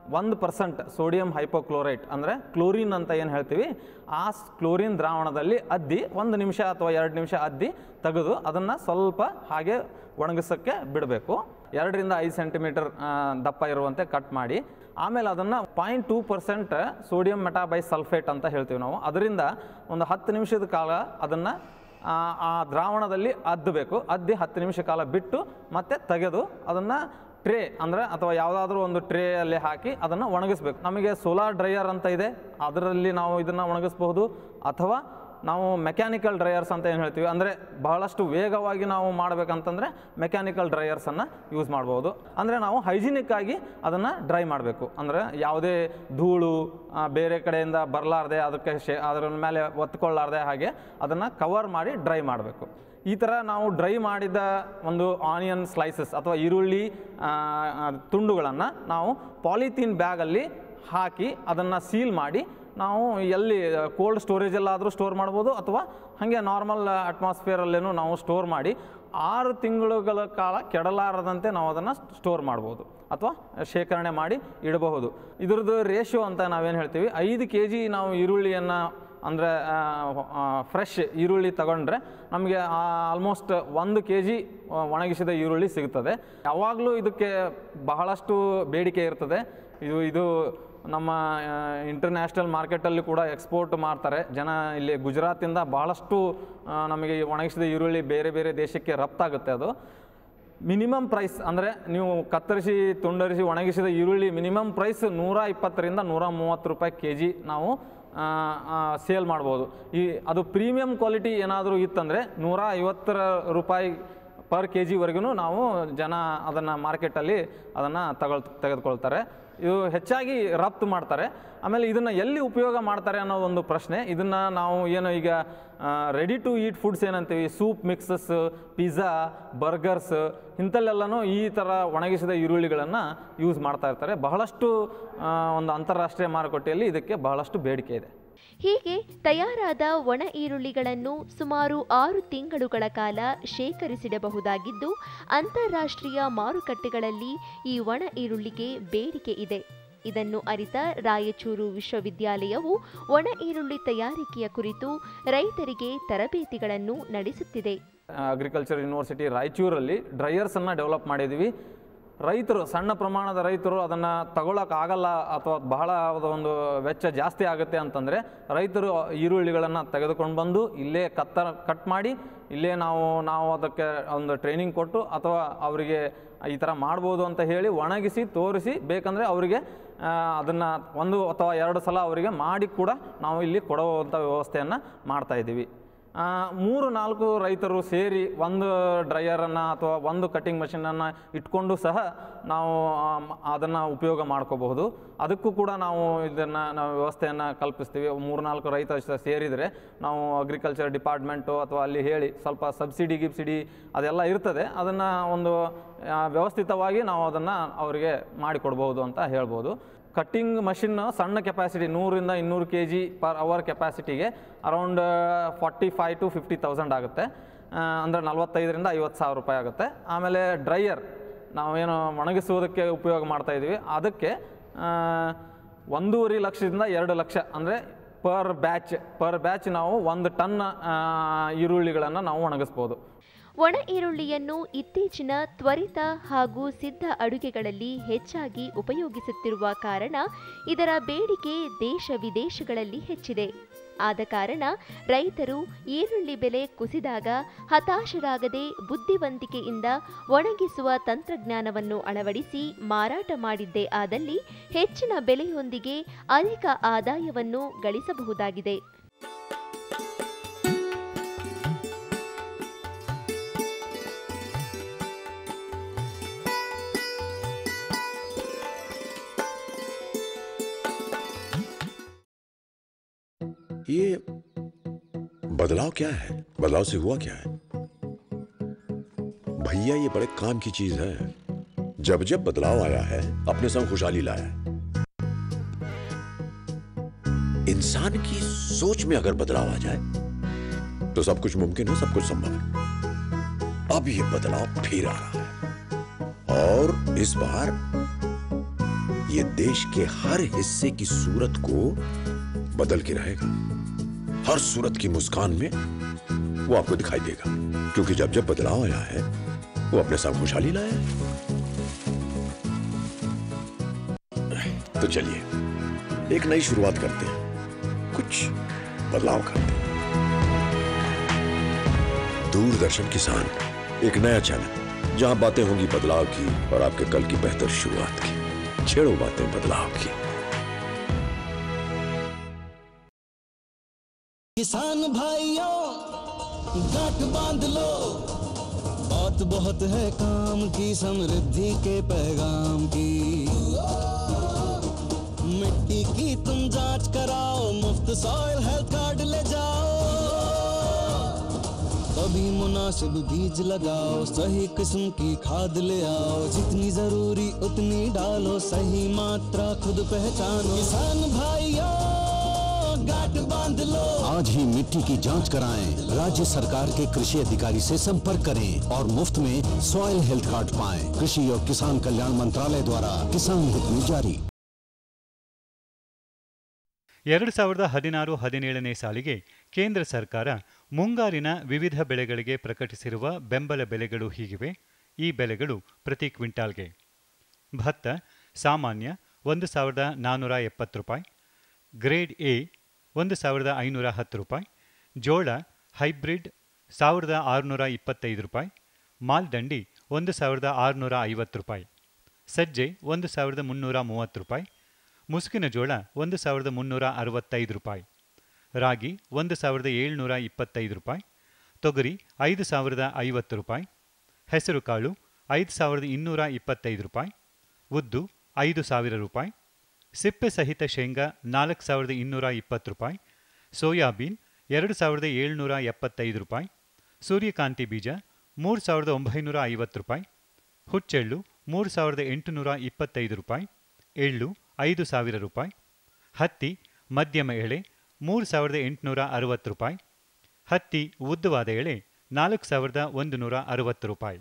Speaker 7: 1% ಸೋಡಿಯಂ ಹೈಪೋಕ್ಲೋರೈಟ್ ಅಂದರೆ ಕ್ಲೋರಿನ್ ಅಂತ ಏನು ಹೇಳ್ತೀವಿ, ಆ ಕ್ಲೋರಿನ್ ದ್ರಾವಣದಲ್ಲಿ ಅದ್ದಿ 1 ನಿಮಿಷ ಅಥವಾ 2 ನಿಮಿಷ ಅದ್ದಿ ತೆಗೆದು ಅದನ್ನು ಸ್ವಲ್ಪ ಹಾಗೆ ಒಣಗಿಸೋಕ್ಕೆ ಬಿಡಬೇಕು. 2 ರಿಂದ 5 ಸೆಂಟಿಮೀಟರ್ ದಪ್ಪ ಇರುವಂತೆ ಕಟ್ ಮಾಡಿ, ಆಮೇಲೆ ಅದನ್ನು 0.2% ಸೋಡಿಯಂ ಮೆಟಾಬೈಸಲ್ಫೇಟ್ ಅಂತ ಹೇಳ್ತೀವಿ ನಾವು, ಅದರಿಂದ ಒಂದು 10 ನಿಮಿಷದ ಕಾಲ ಅದನ್ನು ಆ ದ್ರಾವಣದಲ್ಲಿ ಅದ್ದಬೇಕು. ಅದ್ದಿ 10 ನಿಮಿಷ ಕಾಲ ಬಿಟ್ಟು ಮತ್ತೆ ತೆಗೆದು ಅದನ್ನು ಟ್ರೇ ಅಂದರೆ ಅಥವಾ ಯಾವುದಾದ್ರೂ ಒಂದು ಟ್ರೇಯಲ್ಲಿ ಹಾಕಿ ಅದನ್ನು ಒಣಗಿಸ್ಬೇಕು. ನಮಗೆ ಸೋಲಾರ್ ಡ್ರೈಯರ್ ಅಂತ ಇದೆ, ಅದರಲ್ಲಿ ನಾವು ಇದನ್ನು ಒಣಗಿಸ್ಬಹುದು. ಅಥವಾ ನಾವು ಮೆಕ್ಯಾನಿಕಲ್ ಡ್ರೈಯರ್ಸ್ ಅಂತ ಏನು ಹೇಳ್ತೀವಿ, ಅಂದರೆ ಬಹಳಷ್ಟು ವೇಗವಾಗಿ ನಾವು ಮಾಡಬೇಕಂತಂದರೆ ಮೆಕ್ಯಾನಿಕಲ್ ಡ್ರೈಯರ್ಸನ್ನು ಯೂಸ್ ಮಾಡ್ಬೋದು. ಅಂದರೆ ನಾವು ಹೈಜಿನಿಕ್ ಆಗಿ ಅದನ್ನು ಡ್ರೈ ಮಾಡಬೇಕು. ಅಂದರೆ ಯಾವುದೇ ಧೂಳು ಬೇರೆ ಕಡೆಯಿಂದ ಬರಲಾರ್ದೆ, ಅದಕ್ಕೆ ಅದರ ಮೇಲೆ ಒತ್ಕೊಳ್ಳಾರ್ದೆ ಹಾಗೆ ಅದನ್ನು ಕವರ್ ಮಾಡಿ ಡ್ರೈ ಮಾಡಬೇಕು. ಈ ಥರ ನಾವು ಡ್ರೈ ಮಾಡಿದ ಒಂದು ಆನಿಯನ್ ಸ್ಲೈಸಸ್ ಅಥವಾ ಈರುಳ್ಳಿ ತುಂಡುಗಳನ್ನು ನಾವು ಪಾಲಿಥೀನ್ ಬ್ಯಾಗಲ್ಲಿ ಹಾಕಿ ಅದನ್ನು ಸೀಲ್ ಮಾಡಿ ನಾವು ಎಲ್ಲಿ ಕೋಲ್ಡ್ ಸ್ಟೋರೇಜಲ್ಲಾದರೂ ಸ್ಟೋರ್ ಮಾಡ್ಬೋದು, ಅಥವಾ ಹಾಗೆ ನಾರ್ಮಲ್ ಅಟ್ಮಾಸ್ಫಿಯರಲ್ಲೇನೂ ನಾವು ಸ್ಟೋರ್ ಮಾಡಿ 6 ತಿಂಗಳುಗಳ ಕಾಲ ಕೆಡಲಾರದಂತೆ ನಾವು ಅದನ್ನು ಸ್ಟೋರ್ ಮಾಡ್ಬೋದು ಅಥವಾ ಶೇಖರಣೆ ಮಾಡಿ ಇಡಬಹುದು. ಇದ್ರದ್ದು ರೇಷಿಯೋ ಅಂತ ನಾವೇನು ಹೇಳ್ತೀವಿ, 5 kg ನಾವು ಈರುಳ್ಳಿಯನ್ನು ಅಂದರೆ ಫ್ರೆಶ್ ಈರುಳ್ಳಿ ತಗೊಂಡ್ರೆ ನಮಗೆ ಆಲ್ಮೋಸ್ಟ್ 1 kg ಒಣಗಿಸಿದ ಈರುಳ್ಳಿ ಸಿಗುತ್ತದೆ. ಯಾವಾಗಲೂ ಇದಕ್ಕೆ ಬಹಳಷ್ಟು ಬೇಡಿಕೆ ಇರ್ತದೆ. ಇದು ನಮ್ಮ ಇಂಟರ್ನ್ಯಾಷನಲ್ ಮಾರ್ಕೆಟಲ್ಲಿ ಕೂಡ ಎಕ್ಸ್ಪೋರ್ಟ್ ಮಾಡ್ತಾರೆ ಜನ. ಇಲ್ಲಿ ಗುಜರಾತಿಂದ ಬಹಳಷ್ಟು ನಮಗೆ ಒಣಗಿಸಿದ ಈರುಳ್ಳಿ ಬೇರೆ ಬೇರೆ ದೇಶಕ್ಕೆ ರಫ್ತಾಗುತ್ತೆ. ಅದು ಮಿನಿಮಮ್ ಪ್ರೈಸ್ ಅಂದರೆ ನೀವು ಕತ್ತರಿಸಿ ತುಂಡರಿಸಿ ಒಣಗಿಸಿದ ಈರುಳ್ಳಿ ಮಿನಿಮಮ್ ಪ್ರೈಸ್ 120 ರಿಂದ 130 ರೂಪಾಯಿ kg ನಾವು ಸೇಲ್ ಮಾಡ್ಬೋದು. ಅದು ಪ್ರೀಮಿಯಂ ಕ್ವಾಲಿಟಿ ಏನಾದರೂ ಇತ್ತಂದರೆ 150 ರೂಪಾಯಿ per kg ವರೆಗೂ ನಾವು ಜನ ಅದನ್ನು ಮಾರ್ಕೆಟಲ್ಲಿ ಅದನ್ನು ತೆಗೆದುಕೊಳ್ತಾರೆ. ಇದು ಹೆಚ್ಚಾಗಿ ರಫ್ತು ಮಾಡ್ತಾರೆ. ಆಮೇಲೆ ಇದನ್ನು ಎಲ್ಲಿ ಉಪಯೋಗ ಮಾಡ್ತಾರೆ ಅನ್ನೋ ಒಂದು ಪ್ರಶ್ನೆ. ಇದನ್ನು ನಾವು ಏನು ಈಗ ರೆಡಿ ಟು ಈಟ್ ಫುಡ್ಸ್ ಏನಂತೀವಿ, ಸೂಪ್ ಮಿಕ್ಸಸ್, ಪಿಜ್ಜಾ, ಬರ್ಗರ್ಸ್ ಇಂಥಲ್ಲೆಲ್ಲನೂ ಈ ಥರ ಒಣಗಿಸಿದ ಈರುಳ್ಳಿಗಳನ್ನು ಯೂಸ್ ಮಾಡ್ತಾ ಇರ್ತಾರೆ. ಬಹಳಷ್ಟು ಒಂದು ಅಂತಾರಾಷ್ಟ್ರೀಯ ಮಾರುಕಟ್ಟೆಯಲ್ಲಿ ಇದಕ್ಕೆ ಬಹಳಷ್ಟು ಬೇಡಿಕೆ ಇದೆ.
Speaker 6: ಹೀಗೆ ತಯಾರಾದ ಒಣ ಈರುಳ್ಳಿಗಳನ್ನು ಸುಮಾರು 6 ತಿಂಗಳುಗಳ ಕಾಲ ಶೇಖರಿಸಿಡಬಹುದಾಗಿದ್ದು, ಅಂತಾರಾಷ್ಟ್ರೀಯ ಮಾರುಕಟ್ಟೆಗಳಲ್ಲಿ ಈ ಒಣ ಈರುಳ್ಳಿಗೆ ಬೇಡಿಕೆ ಇದೆ. ಇದನ್ನು ಅರಿತ ರಾಯಚೂರು ವಿಶ್ವವಿದ್ಯಾಲಯವು ಒಣ ಈರುಳ್ಳಿ ತಯಾರಿಕೆಯ ಕುರಿತು ರೈತರಿಗೆ ತರಬೇತಿಗಳನ್ನು ನಡೆಸುತ್ತಿದೆ.
Speaker 7: ಅಗ್ರಿಕಲ್ಚರ್ ಯೂನಿವರ್ಸಿಟಿ ರಾಯಚೂರಲ್ಲಿ ಡ್ರೈಯರ್ಸನ್ನು ಡೆವಲಪ್ ಮಾಡಿದ್ದೀವಿ. ರೈತರು, ಸಣ್ಣ ಪ್ರಮಾಣದ ರೈತರು ಅದನ್ನು ತಗೊಳ್ಳೋಕ್ಕಾಗಲ್ಲ ಅಥವಾ ಬಹಳ ಒಂದು ವೆಚ್ಚ ಜಾಸ್ತಿ ಆಗುತ್ತೆ ಅಂತಂದರೆ ರೈತರು ಈರುಳ್ಳಿಗಳನ್ನು ತೆಗೆದುಕೊಂಡು ಬಂದು ಇಲ್ಲೇ ಕಟ್ ಮಾಡಿ ಇಲ್ಲೇ ನಾವು ಅದಕ್ಕೆ ಒಂದು ಟ್ರೈನಿಂಗ್ ಕೊಟ್ಟು ಅಥವಾ ಅವರಿಗೆ ಈ ಥರ ಮಾಡ್ಬೋದು ಅಂತ ಹೇಳಿ ಒಣಗಿಸಿ ತೋರಿಸಿ, ಬೇಕಂದರೆ ಅವರಿಗೆ ಅದನ್ನು 1 ಅಥವಾ 2 ಸಲ ಅವರಿಗೆ ಮಾಡಿ ಕೂಡ ನಾವು ಇಲ್ಲಿ ಕೊಡುವಂಥ ವ್ಯವಸ್ಥೆಯನ್ನು ಮಾಡ್ತಾಯಿದ್ದೀವಿ. 3-4 ರೈತರು ಸೇರಿ ಒಂದು ಡ್ರೈಯರನ್ನು ಅಥವಾ ಒಂದು ಕಟ್ಟಿಂಗ್ ಮಷಿನನ್ನು ಇಟ್ಕೊಂಡು ಸಹ ನಾವು ಅದನ್ನು ಉಪಯೋಗ ಮಾಡ್ಕೋಬಹುದು. ಅದಕ್ಕೂ ಕೂಡ ನಾವು ನಾವು ವ್ಯವಸ್ಥೆಯನ್ನು ಕಲ್ಪಿಸ್ತೀವಿ. 3-4 ರೈತ ಸೇರಿದರೆ ನಾವು ಅಗ್ರಿಕಲ್ಚರ್ ಡಿಪಾರ್ಟ್ಮೆಂಟು ಅಥವಾ ಅಲ್ಲಿ ಹೇಳಿ ಸ್ವಲ್ಪ ಗಿಬ್ಸಿಡಿ ಅದೆಲ್ಲ ಇರ್ತದೆ, ಅದನ್ನು ಒಂದು ವ್ಯವಸ್ಥಿತವಾಗಿ ನಾವು ಅದನ್ನು ಅವರಿಗೆ ಮಾಡಿಕೊಡ್ಬೋದು ಅಂತ ಹೇಳ್ಬೋದು. ಕಟ್ಟಿಂಗ್ ಮಷಿನ್ ಸಣ್ಣ capacity 100 to 200 kg per hour ಕೆಪಾಸಿಟಿಗೆ ಅರೌಂಡ್ 45,000 to 50,000 ಆಗುತ್ತೆ. ಅಂದರೆ 45,000 to 50,000 ರೂಪಾಯಿ ಆಗುತ್ತೆ. ಆಮೇಲೆ ಡ್ರೈಯರ್ ನಾವೇನು ಒಣಗಿಸುವುದಕ್ಕೆ ಉಪಯೋಗ ಮಾಡ್ತಾಯಿದ್ದೀವಿ, ಅದಕ್ಕೆ 1.5 ಲಕ್ಷದಿಂದ 2 ಲಕ್ಷ ಅಂದರೆ ಪರ್ ಬ್ಯಾಚ್ ನಾವು 1 ಟನ್ ಈರುಳ್ಳಿಗಳನ್ನು ನಾವು ಒಣಗಿಸ್ಬೋದು.
Speaker 6: ಒಣ ಈರುಳ್ಳಿಯನ್ನು ಇತ್ತೀಚಿನ ತ್ವರಿತ ಹಾಗೂ ಸಿದ್ಧ ಅಡುಗೆಗಳಲ್ಲಿ ಹೆಚ್ಚಾಗಿ ಉಪಯೋಗಿಸುತ್ತಿರುವ ಕಾರಣ ಇದರ ಬೇಡಿಕೆ ದೇಶ ವಿದೇಶಗಳಲ್ಲಿ ಹೆಚ್ಚಿದೆ. ಆದ ಕಾರಣ ರೈತರು ಈರುಳ್ಳಿ ಬೆಲೆ ಕುಸಿದಾಗ ಹತಾಶರಾಗದೆ ಬುದ್ಧಿವಂತಿಕೆಯಿಂದ ಒಣಗಿಸುವ ತಂತ್ರಜ್ಞಾನವನ್ನು ಅಳವಡಿಸಿ ಮಾರಾಟ ಮಾಡಿದ್ದೇ ಆದಲ್ಲಿ ಹೆಚ್ಚಿನ ಬೆಲೆಯೊಂದಿಗೆ ಅಧಿಕ ಆದಾಯವನ್ನು ಗಳಿಸಬಹುದಾಗಿದೆ.
Speaker 8: ये बदलाव क्या है? बदलाव से हुआ क्या है? भैया ये बड़े काम की चीज है. जब जब बदलाव आया है अपने संग खुशहाली लाया है. इंसान की सोच में अगर बदलाव आ जाए तो सब कुछ मुमकिन है, सब कुछ संभव है. अब ये बदलाव फिर आ रहा है और इस बार ये देश के हर हिस्से की सूरत को बदल के रहेगा. हर सूरत की मुस्कान में वो आपको दिखाई देगा, क्योंकि जब जब बदलाव आया है वो अपने साथ खुशहाली लाया है. तो चलिए एक नई शुरुआत करते हैं, कुछ बदलाव करते हैं. दूरदर्शन किसान, एक नया चैनल जहां बातें होंगी बदलाव की और आपके कल की बेहतर शुरुआत की. छेड़ो बातें बदलाव की.
Speaker 9: किसान भाइयों गांठ बांध लो, बात बहुत है काम की, समृद्धि के पैगाम की. मिट्टी की तुम जांच कराओ, मुफ्त सॉइल हेल्थ कार्ड ले जाओ. कभी मुनासिब बीज लगाओ, सही किस्म की खाद ले आओ. जितनी जरूरी उतनी डालो, सही मात्रा खुद पहचानो. किसान भाइयों गांठ बांध लो, आज ही मिट्टी की जांच कराएं. राज्य सरकार के कृषि अधिकारी से संपर्क करें और मुफ्त में सॉइल हेल्थ कार्ड पाएं. कृषि और किसान कल्याण मंत्रालय द्वारा किसान हित में जारी.
Speaker 10: 2016-17ನೇ ಸಾಲಿಗೆ ಕೇಂದ್ರ ಸರ್ಕಾರ ಮುಂಗಾರಿನ ವಿವಿಧ ಬೆಳೆಗಳಿಗೆ ಪ್ರಕಟಿಸಿರುವ ಬೆಂಬಲ ಬೆಲೆಗಳು ಹೀಗಿವೆ. ಈ ಬೆಲೆಗಳು ಪ್ರತಿ ಕ್ವಿಂಟಾಲ್ಗೆ: ಭತ್ತ ಸಾಮಾನ್ಯ 1,470 ರೂಪಾಯಿ, ಗ್ರೇಡ್ ಎ 1,510 ರೂಪಾಯಿ, ಜೋಳ ಹೈಬ್ರಿಡ್ 1,625 ರೂಪಾಯಿ, ಮಾಲ್ದಂಡಿ 1,650 ರೂಪಾಯಿ, ಸಜ್ಜೆ 1,330 ರೂಪಾಯಿ, ಮುಸುಕಿನ ಜೋಳ 1,365 ರೂಪಾಯಿ, ರಾಗಿ 1,725 ರೂಪಾಯಿ, ತೊಗರಿ 5,050 ರೂಪಾಯಿ, ಹೆಸರುಕಾಳು 5,225 ರೂಪಾಯಿ, ಉದ್ದು 5,000 ರೂಪಾಯಿ, ಸಿಪ್ಪೆ ಸಹಿತ ಶೇಂಗಾ 4,220 ರೂಪಾಯಿ, ಸೋಯಾಬೀನ್ 2,775 ರೂಪಾಯಿ, ಸೂರ್ಯಕಾಂತಿ ಬೀಜ 3,950 ರೂಪಾಯಿ, ಹುಚ್ಚೆಳ್ಳು 3,825 ರೂಪಾಯಿ, ಎಳ್ಳು 5,000 ರೂಪಾಯಿ, ಹತ್ತಿ ಮಧ್ಯಮ ಎಳೆ 3,860 ರೂಪಾಯಿ, ಹತ್ತಿ ಉದ್ದವಾದ ಎಳೆ 4,160 ರೂಪಾಯಿ.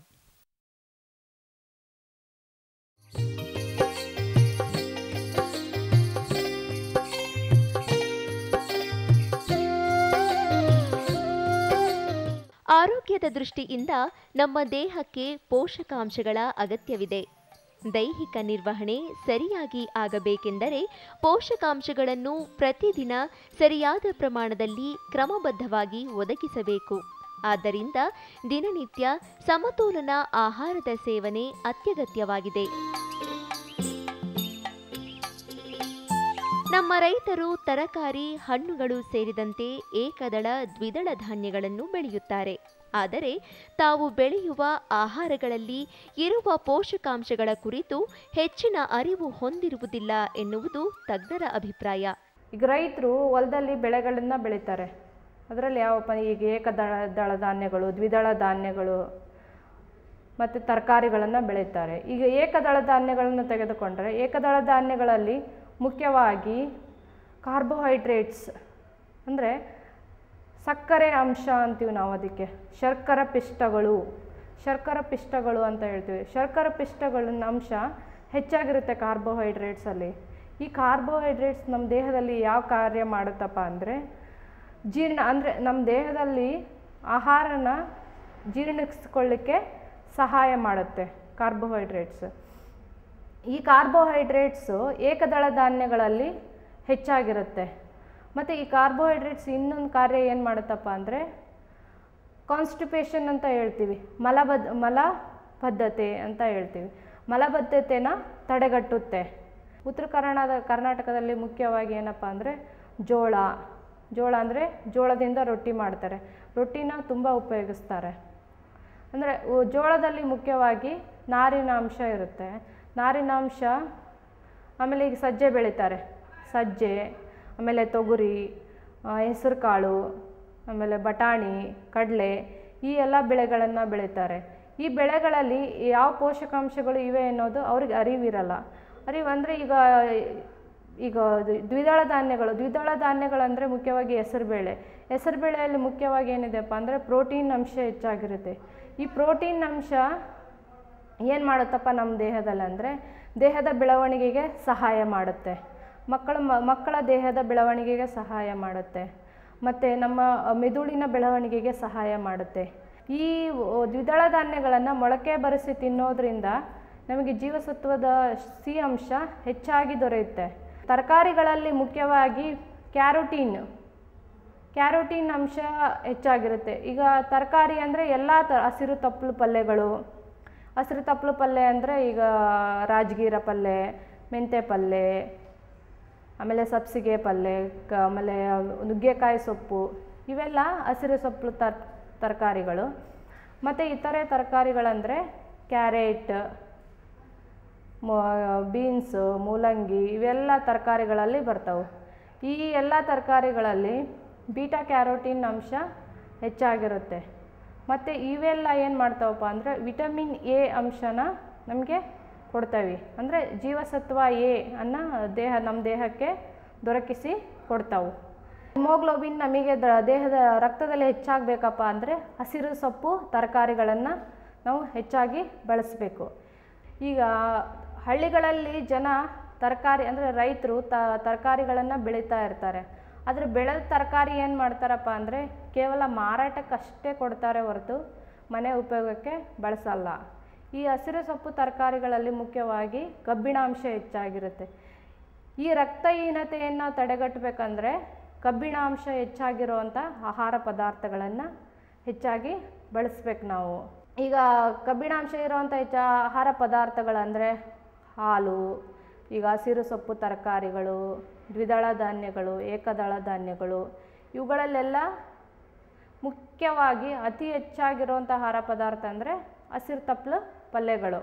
Speaker 6: ಆರೋಗ್ಯದ ದೃಷ್ಟಿಯಿಂದ ನಮ್ಮ ದೇಹಕ್ಕೆ ಪೋಷಕಾಂಶಗಳ ಅಗತ್ಯವಿದೆ. ದೈಹಿಕ ನಿರ್ವಹಣೆ ಸರಿಯಾಗಿ ಆಗಬೇಕೆಂದರೆ ಪೋಷಕಾಂಶಗಳನ್ನು ಪ್ರತಿದಿನ ಸರಿಯಾದ ಪ್ರಮಾಣದಲ್ಲಿ ಕ್ರಮಬದ್ಧವಾಗಿ ಒದಗಿಸಬೇಕು. ಆದ್ದರಿಂದ ದಿನನಿತ್ಯ ಸಮತೋಲನ ಆಹಾರದ ಸೇವನೆ ಅತ್ಯಗತ್ಯವಾಗಿದೆ. ನಮ್ಮ ರೈತರು ತರಕಾರಿ, ಹಣ್ಣುಗಳು ಸೇರಿದಂತೆ ಏಕದಳ, ದ್ವಿದಳ ಧಾನ್ಯಗಳನ್ನು ಬೆಳೆಯುತ್ತಾರೆ. ಆದರೆ ತಾವು ಬೆಳೆಯುವ ಆಹಾರಗಳಲ್ಲಿ ಇರುವ ಪೋಷಕಾಂಶಗಳ ಕುರಿತು ಹೆಚ್ಚಿನ ಅರಿವು ಹೊಂದಿರುವುದಿಲ್ಲ ಎನ್ನುವುದು ತಜ್ಞರ ಅಭಿಪ್ರಾಯ.
Speaker 11: ಈಗ ರೈತರು ಹೊಲದಲ್ಲಿ ಬೆಳೆಗಳನ್ನು ಬೆಳೀತಾರೆ. ಅದರಲ್ಲಿ ಯಾವಪ್ಪ ಈಗ ಏಕದಳ ಧಾನ್ಯಗಳು, ದ್ವಿದಳ ಧಾನ್ಯಗಳು ಮತ್ತು ತರಕಾರಿಗಳನ್ನು ಬೆಳೀತಾರೆ. ಈಗ ಏಕದಳ ಧಾನ್ಯಗಳನ್ನು ತೆಗೆದುಕೊಂಡರೆ ಏಕದಳ ಧಾನ್ಯಗಳಲ್ಲಿ ಮುಖ್ಯವಾಗಿ ಕಾರ್ಬೋಹೈಡ್ರೇಟ್ಸ್ ಅಂದರೆ ಸಕ್ಕರೆ ಅಂಶ ಅಂತೀವಿ ನಾವು, ಅದಕ್ಕೆ ಶರ್ಕರ ಪಿಷ್ಟಗಳು ಅಂತ ಹೇಳ್ತೀವಿ. ಶರ್ಕರ ಪಿಷ್ಟಗಳ ಅಂಶ ಹೆಚ್ಚಾಗಿರುತ್ತೆ ಕಾರ್ಬೋಹೈಡ್ರೇಟ್ಸಲ್ಲಿ. ಈ ಕಾರ್ಬೋಹೈಡ್ರೇಟ್ಸ್ ನಮ್ಮ ದೇಹದಲ್ಲಿ ಯಾವ ಕಾರ್ಯ ಮಾಡುತ್ತಪ್ಪ ಅಂದರೆ ನಮ್ಮ ದೇಹದಲ್ಲಿ ಆಹಾರನ ಜೀರ್ಣಿಸ್ಕೊಳ್ಳಿಕ್ಕೆ ಸಹಾಯ ಮಾಡುತ್ತೆ ಕಾರ್ಬೋಹೈಡ್ರೇಟ್ಸ್. ಈ ಕಾರ್ಬೋಹೈಡ್ರೇಟ್ಸು ಏಕದಳ ಧಾನ್ಯಗಳಲ್ಲಿ ಹೆಚ್ಚಾಗಿರುತ್ತೆ. ಮತ್ತು ಈ ಕಾರ್ಬೋಹೈಡ್ರೇಟ್ಸ್ ಇನ್ನೊಂದು ಕಾರ್ಯ ಏನು ಮಾಡುತ್ತಪ್ಪ ಅಂದರೆ ಕಾನ್ಸ್ಟಿಪೇಷನ್ ಅಂತ ಹೇಳ್ತೀವಿ, ಮಲಬದ್ಧತೆ ಅಂತ ಹೇಳ್ತೀವಿ. ಮಲಬದ್ಧತೆನ ತಡೆಗಟ್ಟುತ್ತೆ. ಉತ್ತರ ಕರ್ನಾಟಕದಲ್ಲಿ ಮುಖ್ಯವಾಗಿ ಏನಪ್ಪ ಅಂದರೆ ಜೋಳ ಅಂದರೆ ಜೋಳದಿಂದ ರೊಟ್ಟಿ ಮಾಡ್ತಾರೆ. ರೊಟ್ಟಿನ ತುಂಬ ಉಪಯೋಗಿಸ್ತಾರೆ. ಅಂದರೆ ಜೋಳದಲ್ಲಿ ಮುಖ್ಯವಾಗಿ ನಾರಿನಾಂಶ ಇರುತ್ತೆ. ನಾರಿನಾಂಶ, ಆಮೇಲೆ ಈಗ ಸಜ್ಜೆ ಬೆಳೀತಾರೆ, ಸಜ್ಜೆ, ಆಮೇಲೆ ತೊಗರಿ, ಹೆಸರು ಕಾಳು, ಆಮೇಲೆ ಬಟಾಣಿ, ಕಡಲೆ, ಈ ಎಲ್ಲ ಬೆಳೆಗಳನ್ನು ಬೆಳೀತಾರೆ. ಈ ಬೆಳೆಗಳಲ್ಲಿ ಯಾವ ಪೋಷಕಾಂಶಗಳು ಇವೆ ಅನ್ನೋದು ಅವ್ರಿಗೆ ಅರಿವಿರಲ್ಲ. ಅಂದರೆ ಈಗ ದ್ವಿದಳ ಧಾನ್ಯಗಳಂದರೆ ಮುಖ್ಯವಾಗಿ ಹೆಸರುಬೇಳೆಯಲ್ಲಿ ಮುಖ್ಯವಾಗಿ ಏನಿದೆಪ್ಪ ಅಂದರೆ ಪ್ರೋಟೀನ್ ಅಂಶ ಹೆಚ್ಚಾಗಿರುತ್ತೆ. ಈ ಪ್ರೋಟೀನ್ ಅಂಶ ಏನು ಮಾಡುತ್ತಪ್ಪ ನಮ್ಮ ದೇಹದಲ್ಲಿ ಅಂದರೆ ದೇಹದ ಬೆಳವಣಿಗೆಗೆ ಸಹಾಯ ಮಾಡುತ್ತೆ. ಮಕ್ಕಳ ದೇಹದ ಬೆಳವಣಿಗೆಗೆ ಸಹಾಯ ಮಾಡುತ್ತೆ. ಮತ್ತು ನಮ್ಮ ಮೆದುಳಿನ ಬೆಳವಣಿಗೆಗೆ ಸಹಾಯ ಮಾಡುತ್ತೆ. ಈ ದ್ವಿದಳ ಧಾನ್ಯಗಳನ್ನು ಮೊಳಕೆ ಬರಿಸಿ ತಿನ್ನೋದ್ರಿಂದ ನಮಗೆ ಜೀವಸತ್ವದ ಸಿ ಅಂಶ ಹೆಚ್ಚಾಗಿ ದೊರೆಯುತ್ತೆ. ತರಕಾರಿಗಳಲ್ಲಿ ಮುಖ್ಯವಾಗಿ ಕ್ಯಾರೋಟಿನ್ ಅಂಶ ಹೆಚ್ಚಾಗಿರುತ್ತೆ. ಈಗ ತರಕಾರಿ ಅಂದರೆ ಎಲ್ಲ ಹಸಿರು ತಪ್ಪಲು ಪಲ್ಯ ಅಂದರೆ ಈಗ ರಾಜಗೀರ ಪಲ್ಯ, ಮೆಂತ್ಯ ಪಲ್ಯ, ಆಮೇಲೆ ಸಬ್ಸಿಗೆ ಪಲ್ಯ, ಆಮೇಲೆ ನುಗ್ಗೆಕಾಯಿ ಸೊಪ್ಪು, ಇವೆಲ್ಲ ಹಸಿರು ಸೊಪ್ಪು ತರಕಾರಿಗಳು. ಮತ್ತು ಇತರೆ ತರಕಾರಿಗಳಂದರೆ ಕ್ಯಾರೆಟ್, ಬೀನ್ಸು, ಮೂಲಂಗಿ, ಇವೆಲ್ಲ ತರಕಾರಿಗಳಲ್ಲಿ ಬರ್ತವೆ. ಈ ಎಲ್ಲ ತರಕಾರಿಗಳಲ್ಲಿ ಬೀಟಾ ಕ್ಯಾರೋಟಿನ್ ಅಂಶ ಹೆಚ್ಚಾಗಿರುತ್ತೆ. ಮತ್ತು ಇವೆಲ್ಲ ಏನು ಮಾಡ್ತಾವಪ್ಪ ಅಂದರೆ ವಿಟಮಿನ್ ಎ ಅಂಶನ ನಮಗೆ ಕೊಡ್ತವೆ. ಅಂದರೆ ಜೀವಸತ್ವ ಎ ಅನ್ನು ನಮ್ಮ ದೇಹಕ್ಕೆ ದೊರಕಿಸಿ ಕೊಡ್ತಾವೆ. ಹಿಮೋಗ್ಲೋಬಿನ್ ನಮಗೆ ದೇಹದ ರಕ್ತದಲ್ಲಿ ಹೆಚ್ಚಾಗಬೇಕಪ್ಪ ಅಂದರೆ ಹಸಿರು ಸೊಪ್ಪು ತರಕಾರಿಗಳನ್ನು ನಾವು ಹೆಚ್ಚಾಗಿ ಬಳಸಬೇಕು. ಈಗ ಹಳ್ಳಿಗಳಲ್ಲಿ ಜನ ತರಕಾರಿ ಅಂದರೆ ರೈತರು ತರಕಾರಿಗಳನ್ನು ಬೆಳೀತಾ ಇರ್ತಾರೆ. ಆದರೆ ಬೆಳೆದ ತರಕಾರಿ ಏನು ಮಾಡ್ತಾರಪ್ಪ ಅಂದರೆ ಕೇವಲ ಮಾರಾಟಕ್ಕಷ್ಟೇ ಕೊಡ್ತಾರೆ ಹೊರತು ಮನೆ ಉಪಯೋಗಕ್ಕೆ ಬಳಸಲ್ಲ. ಈ ಹಸಿರು ಸೊಪ್ಪು ತರಕಾರಿಗಳಲ್ಲಿ ಮುಖ್ಯವಾಗಿ ಕಬ್ಬಿಣಾಂಶ ಹೆಚ್ಚಾಗಿರುತ್ತೆ. ಈ ರಕ್ತಹೀನತೆಯನ್ನು ತಡೆಗಟ್ಟಬೇಕಂದ್ರೆ ಕಬ್ಬಿಣಾಂಶ ಹೆಚ್ಚಾಗಿರುವಂಥ ಆಹಾರ ಪದಾರ್ಥಗಳನ್ನು ಹೆಚ್ಚಾಗಿ ಬಳಸ್ಬೇಕು ನಾವು. ಈಗ ಕಬ್ಬಿಣಾಂಶ ಇರುವಂಥ ಆಹಾರ ಪದಾರ್ಥಗಳಂದರೆ ಹಾಲು, ಈಗ ಹಸಿರು ಸೊಪ್ಪು ತರಕಾರಿಗಳು, ದ್ವಿದಳ ಧಾನ್ಯಗಳು, ಏಕದಳ ಧಾನ್ಯಗಳು, ಇವುಗಳಲ್ಲೆಲ್ಲ ಮುಖ್ಯವಾಗಿ ಅತಿ ಹೆಚ್ಚಾಗಿರುವಂಥ ಆಹಾರ ಪದಾರ್ಥ ಅಂದರೆ ಹಸಿರು ತಪ್ಪಲು ಪಲ್ಯಗಳು.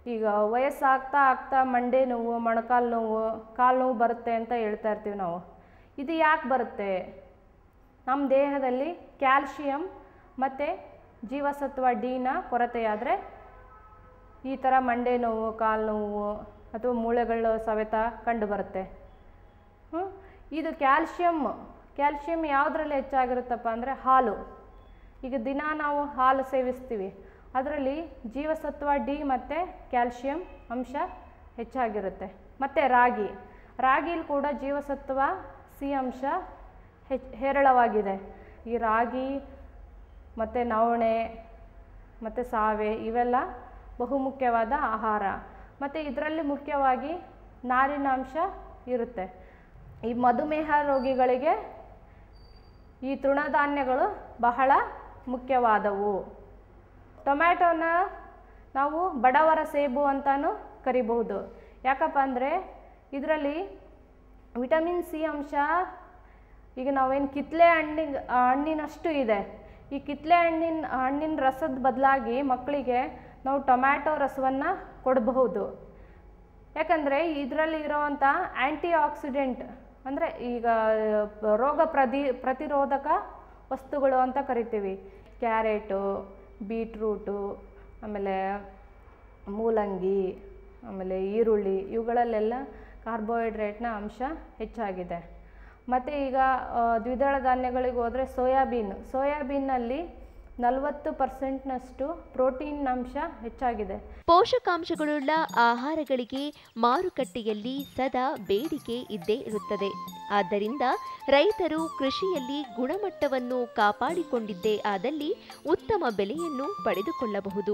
Speaker 11: ಈಗ ವಯಸ್ಸಾಗ್ತಾ ಆಗ್ತಾ ಮಂಡೆ ನೋವು, ಮೊಣಕಾಲು ನೋವು, ಕಾಲು ನೋವು ಬರುತ್ತೆ ಅಂತ ಹೇಳ್ತಾ ಇರ್ತೀವಿ ನಾವು. ಇದು ಯಾಕೆ ಬರುತ್ತೆ? ನಮ್ಮ ದೇಹದಲ್ಲಿ ಕ್ಯಾಲ್ಶಿಯಂ ಮತ್ತು ಜೀವಸತ್ವ ಡಿನ ಕೊರತೆಯಾದರೆ ಈ ಥರ ಮಂಡೆ ನೋವು, ಕಾಲು ನೋವು ಅಥವಾ ಮೂಳೆಗಳ ಸವೆತ ಕಂಡುಬರುತ್ತೆ. ಇದು ಕ್ಯಾಲ್ಶಿಯಂ ಯಾವುದರಲ್ಲಿ ಹೆಚ್ಚಾಗಿರುತ್ತಪ್ಪ ಅಂದರೆ ಹಾಲು. ಈಗ ದಿನ ನಾವು ಹಾಲು ಸೇವಿಸ್ತೀವಿ, ಅದರಲ್ಲಿ ಜೀವಸತ್ವ ಡಿ ಮತ್ತು ಕ್ಯಾಲ್ಶಿಯಂ ಅಂಶ ಹೆಚ್ಚಾಗಿರುತ್ತೆ. ಮತ್ತು ರಾಗಿಲಿ ಕೂಡ ಜೀವಸತ್ವ ಸಿ ಅಂಶ ಹೇರಳವಾಗಿದೆ. ಈ ರಾಗಿ ಮತ್ತು ನವಣೆ ಮತ್ತು ಸಾವೆ ಇವೆಲ್ಲ ಬಹುಮುಖ್ಯವಾದ ಆಹಾರ. ಮತ್ತು ಇದರಲ್ಲಿ ಮುಖ್ಯವಾಗಿ ನಾರಿನಾಂಶ ಇರುತ್ತೆ. ಈ ಮಧುಮೇಹ ರೋಗಿಗಳಿಗೆ ಈ ತೃಣಧಾನ್ಯಗಳು ಬಹಳ ಮುಖ್ಯವಾದವು. ಟೊಮ್ಯಾಟೋನ ನಾವು ಬಡವರ ಸೇಬು ಅಂತಲೂ ಕರಿಬಹುದು. ಯಾಕಪ್ಪ ಅಂದರೆ ಇದರಲ್ಲಿ ವಿಟಮಿನ್ ಸಿ ಅಂಶ ಈಗ ನಾವೇನು ಕಿತ್ತಳೆ ಹಣ್ಣಿನಷ್ಟು ಇದೆ. ಈ ಕಿತ್ತಳೆ ಹಣ್ಣಿನ ರಸದ ಬದಲಾಗಿ ಮಕ್ಕಳಿಗೆ ನಾವು ಟೊಮ್ಯಾಟೊ ರಸವನ್ನು ಕೊಡಬಹುದು. ಯಾಕಂದರೆ ಇದರಲ್ಲಿ ಇರೋವಂಥ ಆ್ಯಂಟಿ ಆಕ್ಸಿಡೆಂಟ್ ಅಂದರೆ ಈಗ ರೋಗ ಪ್ರತಿರೋಧಕ ವಸ್ತುಗಳು ಅಂತ ಕರಿತೀವಿ. ಕ್ಯಾರೆಟು, ಬೀಟ್ರೂಟು, ಆಮೇಲೆ ಮೂಲಂಗಿ, ಆಮೇಲೆ ಈರುಳ್ಳಿ ಇವುಗಳಲ್ಲೆಲ್ಲ ಕಾರ್ಬೋಹೈಡ್ರೇಟ್ನ ಅಂಶ ಹೆಚ್ಚಾಗಿದೆ. ಮತ್ತು ಈಗ ದ್ವಿದಳ ಧಾನ್ಯಗಳಿಗೆ ಹೋದರೆ ಸೋಯಾಬೀನ್ನಲ್ಲಿ 40% ಪ್ರೋಟೀನ್ ಅಂಶ ಹೆಚ್ಚಾಗಿದೆ.
Speaker 6: ಪೋಷಕಾಂಶಗಳುಳ್ಳ ಆಹಾರಗಳಿಗೆ ಮಾರುಕಟ್ಟೆಯಲ್ಲಿ ಸದಾ ಬೇಡಿಕೆ ಇದ್ದೇ ಇರುತ್ತದೆ. ಆದ್ದರಿಂದ ರೈತರು ಕೃಷಿಯಲ್ಲಿ ಗುಣಮಟ್ಟವನ್ನು ಕಾಪಾಡಿಕೊಂಡಿದ್ದೇ ಆದಲ್ಲಿ ಉತ್ತಮ ಬೆಲೆಯನ್ನು ಪಡೆದುಕೊಳ್ಳಬಹುದು.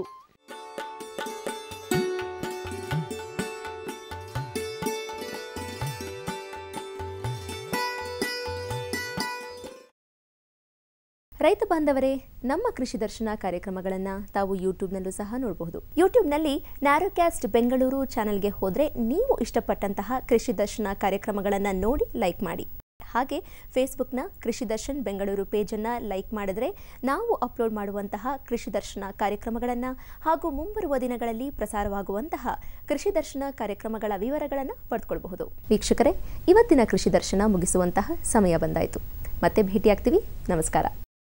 Speaker 6: ರೈತ ಬಾಂಧವರೇ, ನಮ್ಮ ಕೃಷಿ ದರ್ಶನ ಕಾರ್ಯಕ್ರಮಗಳನ್ನು ತಾವು ಯೂಟ್ಯೂಬ್ನಲ್ಲೂ ಸಹ ನೋಡಬಹುದು. ಯೂಟ್ಯೂಬ್ನಲ್ಲಿ ನ್ಯಾರೋಕ್ಯಾಸ್ಟ್ ಬೆಂಗಳೂರು ಚಾನೆಲ್ಗೆ ಹೋದರೆ ನೀವು ಇಷ್ಟಪಟ್ಟಂತಹ ಕೃಷಿ ದರ್ಶನ ಕಾರ್ಯಕ್ರಮಗಳನ್ನು ನೋಡಿ ಲೈಕ್ ಮಾಡಿ. ಹಾಗೆ ಫೇಸ್ಬುಕ್ನ ಕೃಷಿ ದರ್ಶನ್ ಬೆಂಗಳೂರು ಪೇಜನ್ನು ಲೈಕ್ ಮಾಡಿದರೆ ನಾವು ಅಪ್ಲೋಡ್ ಮಾಡುವಂತಹ ಕೃಷಿ ದರ್ಶನ ಕಾರ್ಯಕ್ರಮಗಳನ್ನು ಹಾಗೂ ಮುಂಬರುವ ದಿನಗಳಲ್ಲಿ ಪ್ರಸಾರವಾಗುವಂತಹ ಕೃಷಿ ದರ್ಶನ ಕಾರ್ಯಕ್ರಮಗಳ ವಿವರಗಳನ್ನು ಪಡೆದುಕೊಳ್ಳಬಹುದು. ವೀಕ್ಷಕರೇ, ಇವತ್ತಿನ ಕೃಷಿ ದರ್ಶನ ಮುಗಿಸುವಂತಹ ಸಮಯ ಬಂದಾಯಿತು. ಮತ್ತೆ ಭೇಟಿಯಾಗ್ತೀವಿ. ನಮಸ್ಕಾರ.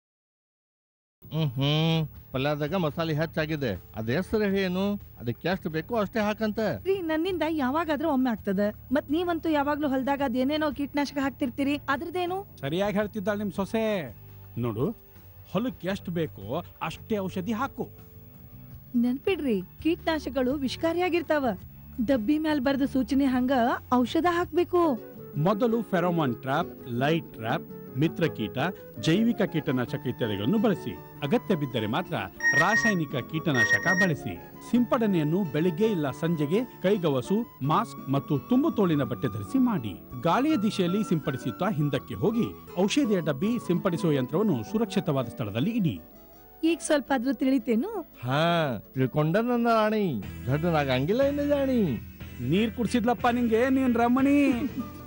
Speaker 12: ಪಲ್ಯದಾಗ ಮಸಾಲೆ ಹೆಚ್ಚಾಗಿದೆ, ಅದ ಹೆಸರು ಏನು? ಅದಕ್ಕೆ ಎಷ್ಟು ಬೇಕೋ ಅಷ್ಟೇ ಹಾಕಂತ.
Speaker 13: ನನ್ನಿಂದ ಯಾವಾಗಾದ್ರೂ ಒಮ್ಮೆ ಆಗ್ತದ. ಮತ್ ನೀವಂತೂ ಯಾವಾಗ್ಲೂ ಹೊಲದಾಗ ಅದೇನೇನೋ ಕೀಟನಾಶಕ ಹಾಕ್ತಿರ್ತೀರಿ, ಅದ್ರದ್ದೇನು?
Speaker 14: ಸರಿಯಾಗಿ ಹೇಳ್ತಿದ್ದಾಳೆ ನಿಮ್ ಸೊಸೆ. ನೋಡು, ಹೊಲಕ್ಕೆ ಎಷ್ಟು ಬೇಕೋ ಅಷ್ಟೇ ಔಷಧಿ ಹಾಕು.
Speaker 13: ನೆನ್ಪಿಡ್ರಿ, ಕೀಟನಾಶಕಗಳು ವಿಷಕಾರಿಯಾಗಿರ್ತಾವ. ಡಬ್ಬಿ ಮ್ಯಾಲ್ ಬರ್ದ ಸೂಚನೆ ಹಂಗ ಔಷಧ ಹಾಕ್ಬೇಕು.
Speaker 14: ಮೊದಲು ಫೆರೋಮಾನ್ ಟ್ರಾಪ್, ಲೈಟ್ ಟ್ರಾಪ್, ಮಿತ್ರಕೀಟ, ಜೈವಿಕ ಕೀಟನಾಶಕ ಇತ್ಯಾದಿಗಳನ್ನು ಬಳಸಿ. ಅಗತ್ಯ ಬಿದ್ದರೆ ಮಾತ್ರ ರಾಸಾಯನಿಕ ಕೀಟನಾಶಕ ಬಳಸಿ. ಸಿಂಪಡಣೆಯನ್ನು ಬೆಳಿಗ್ಗೆ ಇಲ್ಲ ಸಂಜೆಗೆ ಕೈಗವಸು, ಮಾಸ್ಕ್ ಮತ್ತು ತುಂಬು ತೋಳಿನ ಬಟ್ಟೆ ಧರಿಸಿ ಮಾಡಿ. ಗಾಳಿಯ ದಿಶೆಯಲ್ಲಿ ಸಿಂಪಡಿಸುತ್ತಾ ಹಿಂದಕ್ಕೆ ಹೋಗಿ ಔಷಧಿಯ ಡಬ್ಬಿ, ಸಿಂಪಡಿಸುವ ಯಂತ್ರವನ್ನು ಸುರಕ್ಷಿತವಾದ ಸ್ಥಳದಲ್ಲಿ ಇಡಿ.
Speaker 13: ಈಗ ಸ್ವಲ್ಪ ಆದ್ರೂ ತಿಳಿತೇನು?
Speaker 12: ಹಾ, ತಿಳ್ಕೊಂಡ ನನ್ನ ರಾಣಿ. ದೊಡ್ಡನಾಗಂಗಿಲ್ಲ ಇನ್ನು ಜಾಣಿ.
Speaker 14: ನೀರ್ ಕುಡ್ಸಿದ್ಲಪ್ಪ ನಿಂಗೆ ನೀನ್ ರಮಣಿ.